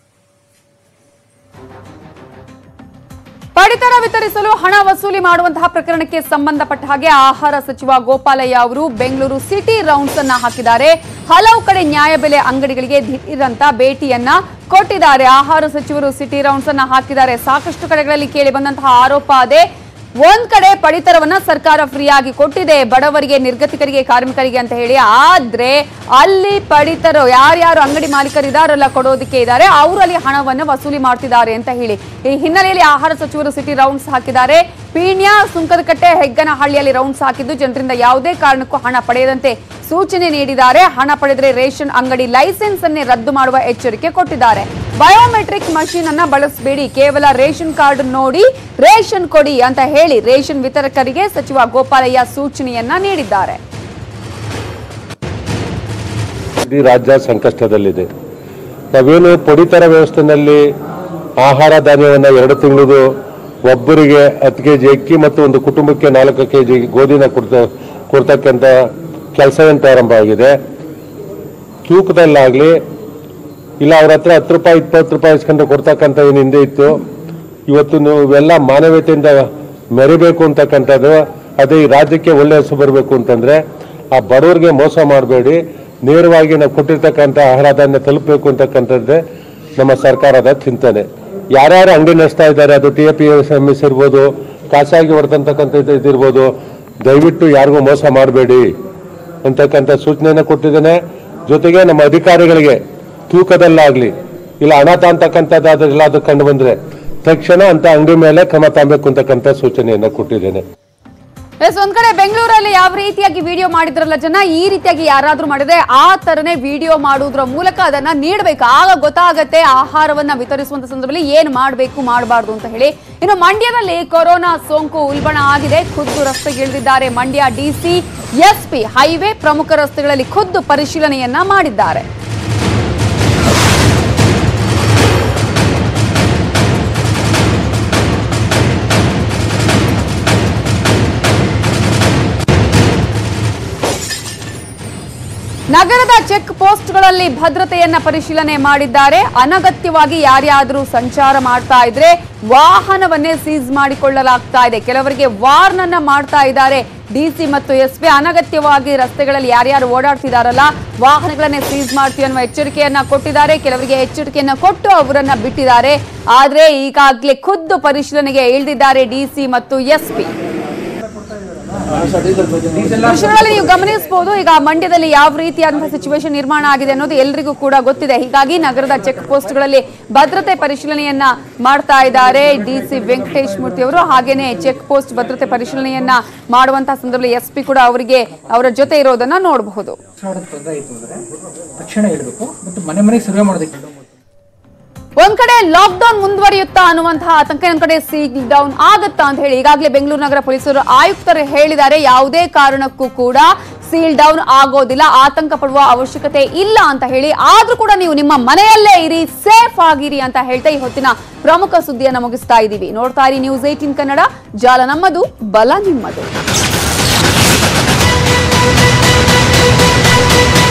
ಪಡಿತರ ವಿತರಿಸಲು ಹಣ ವಸೂಲಿ ಮಾಡುವಂತಹ ಪ್ರಕರಣಕ್ಕೆ ಸಂಬಂಧಪಟ್ಟ ಹಾಗೆ ಆಹಾರ ಸಚಿವ ಗೋಪಾಲಯ್ಯ ಅವರು ಬೆಂಗಳೂರು ಸಿಟಿ ರೌಂಡ್ಸ್ ಅನ್ನ ಹಾಕಿದ್ದಾರೆ. ಹಲವು ಕಡೆ ನ್ಯಾಯಬೆಲೆ ಅಂಗಡಿಗಳಿಗೆ ದಿಢೀರಂತ ಭೇಟಿಯನ್ನ ಕೊಟ್ಟಿದ್ದಾರೆ. ಆಹಾರ ಸಚಿವರು ಸಿಟಿ ರೌಂಡ್ಸ್ ಅನ್ನ ಹಾಕಿದ್ದಾರೆ. ಸಾಕಷ್ಟು ಕಡೆಗಳಲ್ಲಿ ಕೇಳಿ ಬಂದಂತಹ ಆರೋಪ ಅದೇ. ಒಂದ್ ಕಡೆ ಪಡಿತರವನ್ನ ಸರ್ಕಾರ ಫ್ರೀ ಆಗಿ ಕೊಟ್ಟಿದೆ ಬಡವರಿಗೆ, ನಿರ್ಗತಿಕರಿಗೆ, ಕಾರ್ಮಿಕರಿಗೆ ಅಂತ ಹೇಳಿ. ಆದ್ರೆ ಅಲ್ಲಿ ಪಡಿತರ ಯಾರ್ಯಾರು ಅಂಗಡಿ ಮಾಲೀಕರು ಇದಾರಲ್ಲ ಕೊಡೋದಕ್ಕೆ ಇದ್ದಾರೆ, ಅವರು ಅಲ್ಲಿ ಹಣವನ್ನು ವಸೂಲಿ ಮಾಡ್ತಿದ್ದಾರೆ ಅಂತ ಹೇಳಿ ಈ ಹಿನ್ನೆಲೆಯಲ್ಲಿ ಆಹಾರ ಸಚಿವರು ಸಿಟಿ ರೌಂಡ್ಸ್ ಹಾಕಿದ್ದಾರೆ. ಪೀಣ್ಯ, ಸುಂಕದಕಟ್ಟೆ, ಹೆಗ್ಗನಹಳ್ಳಿಯಲ್ಲಿ ರೌಂಡ್ಸ್ ಹಾಕಿದ್ದು ಜನರಿಂದ ಯಾವುದೇ ಕಾರಣಕ್ಕೂ ಹಣ ಪಡೆಯದಂತೆ ಸೂಚನೆ ನೀಡಿದ್ದಾರೆ. ಹಣ ಪಡೆದರೆ ರೇಷನ್ ಅಂಗಡಿ ಲೈಸೆನ್ಸ್ ಅನ್ನೇ ರದ್ದು ಮಾಡುವ ಎಚ್ಚರಿಕೆ ಕೊಟ್ಟಿದ್ದಾರೆ. ಬಯೋಮೆಟ್ರಿಕ್ ಮಷೀನ್ ಅನ್ನ ಬಳಸಬೇಡಿ, ಕೇವಲ ರೇಷನ್ ಕಾರ್ಡ್ ನೋಡಿ ರೇಷನ್ ಕೊಡಿ ಅಂತ ಹೇಳಿ ರೇಷನ್ ವಿತರಕರಿಗೆ ಸಚಿವ ಗೋಪಾಲಯ್ಯ ಸೂಚನೆಯನ್ನ ನೀಡಿದ್ದಾರೆ. ಇಡೀ ರಾಜ್ಯ ಸಂಕಷ್ಟದಲ್ಲಿದೆ. ನಾವೇನು ಪಡಿತರ ವ್ಯವಸ್ಥೆಯಲ್ಲಿ ಆಹಾರ ಧಾನ್ಯವನ್ನು ಎರಡು ತಿಂಗಳದು ಒಬ್ಬರಿಗೆ ಹತ್ತು ಕೆ ಜಿ ಅಕ್ಕಿ ಮತ್ತು ಒಂದು ಕುಟುಂಬಕ್ಕೆ ನಾಲ್ಕು ಕೆ ಜಿ ಗೋಧಿನ ಕೊಡ್ತ ಕೊಡ್ತಕ್ಕಂಥ ಕೆಲಸ ಏನು ಪ್ರಾರಂಭ ಆಗಿದೆ. ತೂಕದಲ್ಲಾಗಲಿ ಇಲ್ಲ ಅವ್ರ ಹತ್ರ ಹತ್ತು ರೂಪಾಯಿ ಇಪ್ಪತ್ತು ರೂಪಾಯಿ ಇಸ್ಕೊಂಡು ಕೊಡ್ತಕ್ಕಂಥ ಏನು ಹಿಂದೆ ಇತ್ತು, ಇವತ್ತು ನೀವೆಲ್ಲ ಮಾನವೀಯತೆಯಿಂದ ಮೆರಿಬೇಕು ಅಂತಕ್ಕಂಥದ್ದು. ಅದೇ ಈ ರಾಜ್ಯಕ್ಕೆ ಒಳ್ಳೆ ಹೆಸರು ಬರಬೇಕು ಅಂತಂದರೆ ಆ ಬಡವರಿಗೆ ಮೋಸ ಮಾಡಬೇಡಿ, ನೇರವಾಗಿ ನಾವು ಕೊಟ್ಟಿರ್ತಕ್ಕಂಥ ಆಹಾರ ಧಾನ್ಯ ತಲುಪಬೇಕು ಅಂತಕ್ಕಂಥದ್ದೇ ನಮ್ಮ ಸರ್ಕಾರದ ಚಿಂತನೆ. ಯಾರ್ಯಾರು ಅಂಗಡಿ ನಡೆಸ್ತಾ ಇದ್ದಾರೆ, ಅದು T A P S M S ಇರ್ಬೋದು, ಖಾಸಗಿ ಹೊಡೆದಂತಕ್ಕಂಥ ಇದಿರ್ಬೋದು, ದಯವಿಟ್ಟು ಯಾರಿಗೂ ಮೋಸ ಮಾಡಬೇಡಿ ಅಂತಕ್ಕಂಥ ಸೂಚನೆಯನ್ನು ಕೊಟ್ಟಿದ್ದೇನೆ. ಜೊತೆಗೆ ನಮ್ಮ ಅಧಿಕಾರಿಗಳಿಗೆ ತೂಕದಲ್ಲಾಗಲಿ ಇಲ್ಲ ಹಣ ತಾಂತಕ್ಕಂಥದ್ದಾದ್ರೆಲ್ಲ ಅದು ಕಂಡು ಬಂದರೆ ತಕ್ಷಣ ಅಂತ ಅಂಗಡಿ ಮೇಲೆ ಕ್ರಮ ತಗಬೇಕು ಅಂತಕ್ಕಂಥ ಸೂಚನೆಯನ್ನು ಕೊಟ್ಟಿದ್ದೇನೆ. ಎಸ್, ಒಂದ್ ಕಡೆ ಬೆಂಗಳೂರಲ್ಲಿ ಯಾವ ರೀತಿಯಾಗಿ ವಿಡಿಯೋ ಮಾಡಿದ್ರಲ್ಲ ಜನ, ಈ ರೀತಿಯಾಗಿ ಯಾರಾದ್ರೂ ಮಾಡಿದ್ರೆ ಆ ತರನೇ ವಿಡಿಯೋ ಮಾಡುವುದರ ಮೂಲಕ ಅದನ್ನ ನೀಡಬೇಕು. ಆಗ ಗೊತ್ತಾಗತ್ತೆ ಆಹಾರವನ್ನ ವಿತರಿಸುವಂತ ಸಂದರ್ಭದಲ್ಲಿ ಏನ್ ಮಾಡಬೇಕು ಮಾಡಬಾರ್ದು ಅಂತ ಹೇಳಿ. ಇನ್ನು ಮಂಡ್ಯದಲ್ಲಿ ಕೊರೋನಾ ಸೋಂಕು ಉಲ್ಬಣ ಆಗಿದೆ. ಖುದ್ದು ರಸ್ತೆಗಿಳಿದಿದ್ದಾರೆ ಮಂಡ್ಯ ಡಿಸಿ, ಎಸ್ಪಿ. ಹೈವೇ ಪ್ರಮುಖ ರಸ್ತೆಗಳಲ್ಲಿ ಖುದ್ದು ಪರಿಶೀಲನೆಯನ್ನ ಮಾಡಿದ್ದಾರೆ. ನಗರದ ಚೆಕ್ ಪೋಸ್ಟ್ಗಳಲ್ಲಿ ಭದ್ರತೆಯನ್ನ ಪರಿಶೀಲನೆ ಮಾಡಿದ್ದಾರೆ. ಅನಗತ್ಯವಾಗಿ ಯಾರ್ಯಾದರೂ ಸಂಚಾರ ಮಾಡ್ತಾ ಇದ್ರೆ ವಾಹನವನ್ನೇ ಸೀಸ್ ಮಾಡಿಕೊಳ್ಳಲಾಗ್ತಾ ಇದೆ. ಕೆಲವರಿಗೆ ವಾರ್ನ್ ಅನ್ನ ಮಾಡ್ತಾ ಇದ್ದಾರೆ ಡಿಸಿ ಮತ್ತು ಎಸ್ಪಿ. ಅನಗತ್ಯವಾಗಿ ರಸ್ತೆಗಳಲ್ಲಿ ಯಾರ್ಯಾರು ಓಡಾಡ್ತಿದಾರಲ್ಲ ವಾಹನಗಳನ್ನೇ ಸೀಸ್ ಮಾಡ್ತೀವಿ ಅನ್ನುವ ಎಚ್ಚರಿಕೆಯನ್ನ ಕೊಟ್ಟಿದ್ದಾರೆ. ಕೆಲವರಿಗೆ ಎಚ್ಚರಿಕೆಯನ್ನ ಕೊಟ್ಟು ಅವರನ್ನ ಬಿಟ್ಟಿದ್ದಾರೆ. ಆದ್ರೆ ಈಗಾಗಲೇ ಖುದ್ದು ಪರಿಶೀಲನೆಗೆ ಇಳಿದಿದ್ದಾರೆ ಡಿಸಿ ಮತ್ತು ಎಸ್ಪಿ. ದೃಶ್ಯಗಳಲ್ಲಿ ನೀವು ಗಮನಿಸಬಹುದು, ಈಗ ಮಂಡ್ಯದಲ್ಲಿ ಯಾವ ರೀತಿಯಾದಂತಹ ಸಿಚುವೇಶನ್ ನಿರ್ಮಾಣ ಆಗಿದೆ ಅನ್ನೋದು ಎಲ್ರಿಗೂ ಕೂಡ ಗೊತ್ತಿದೆ. ಹೀಗಾಗಿ ನಗರದ ಚೆಕ್ ಪೋಸ್ಟ್ಗಳಲ್ಲಿ ಭದ್ರತೆ ಪರಿಶೀಲನೆಯನ್ನ ಮಾಡ್ತಾ ಇದ್ದಾರೆ ಡಿಸಿ ವೆಂಕಟೇಶ್ ಮೂರ್ತಿ ಅವರು. ಹಾಗೇನೆ ಚೆಕ್ ಪೋಸ್ಟ್ ಭದ್ರತೆ ಪರಿಶೀಲನೆಯನ್ನ ಮಾಡುವಂತಹ ಸಂದರ್ಭದಲ್ಲಿ ಎಸ್ಪಿ ಕೂಡ ಅವರಿಗೆ ಅವರ ಜೊತೆ ಇರೋದನ್ನ ನೋಡಬಹುದು. ಒಂದ್ ಕಡೆ ಲಾಕ್ ಡೌನ್ ಮುಂದುವರಿಯುತ್ತಾ ಅನ್ನುವಂತಹ ಆತಂಕ, ಒಂದ್ ಕಡೆ ಸೀಲ್ ಡೌನ್ ಆಗುತ್ತಾ ಅಂತ ಹೇಳಿ ಈಗಾಗಲೇ ಬೆಂಗಳೂರು ನಗರ ಪೊಲೀಸರು ಆಯುಕ್ತರು ಹೇಳಿದ್ದಾರೆ. ಯಾವುದೇ ಕಾರಣಕ್ಕೂ ಕೂಡ ಸೀಲ್ ಡೌನ್ ಆಗೋದಿಲ್ಲ, ಆತಂಕ ಪಡುವ ಅವಶ್ಯಕತೆ ಇಲ್ಲ ಅಂತ ಹೇಳಿ, ಆದ್ರೂ ಕೂಡ ನೀವು ನಿಮ್ಮ ಮನೆಯಲ್ಲೇ ಇರಿ, ಸೇಫ್ ಆಗಿರಿ ಅಂತ ಹೇಳ್ತಾ ಈ ಹೊತ್ತಿನ ಪ್ರಮುಖ ಸುದ್ದಿಯನ್ನು ಮುಗಿಸ್ತಾ ಇದ್ದೀವಿ. ನೋಡ್ತಾ ಇರಿ ನ್ಯೂಸ್ ಏಟೀನ್ ಕನ್ನಡ, ಜಾಲ ನಮ್ಮದು, ಬಲ ನಿಮ್ಮದು.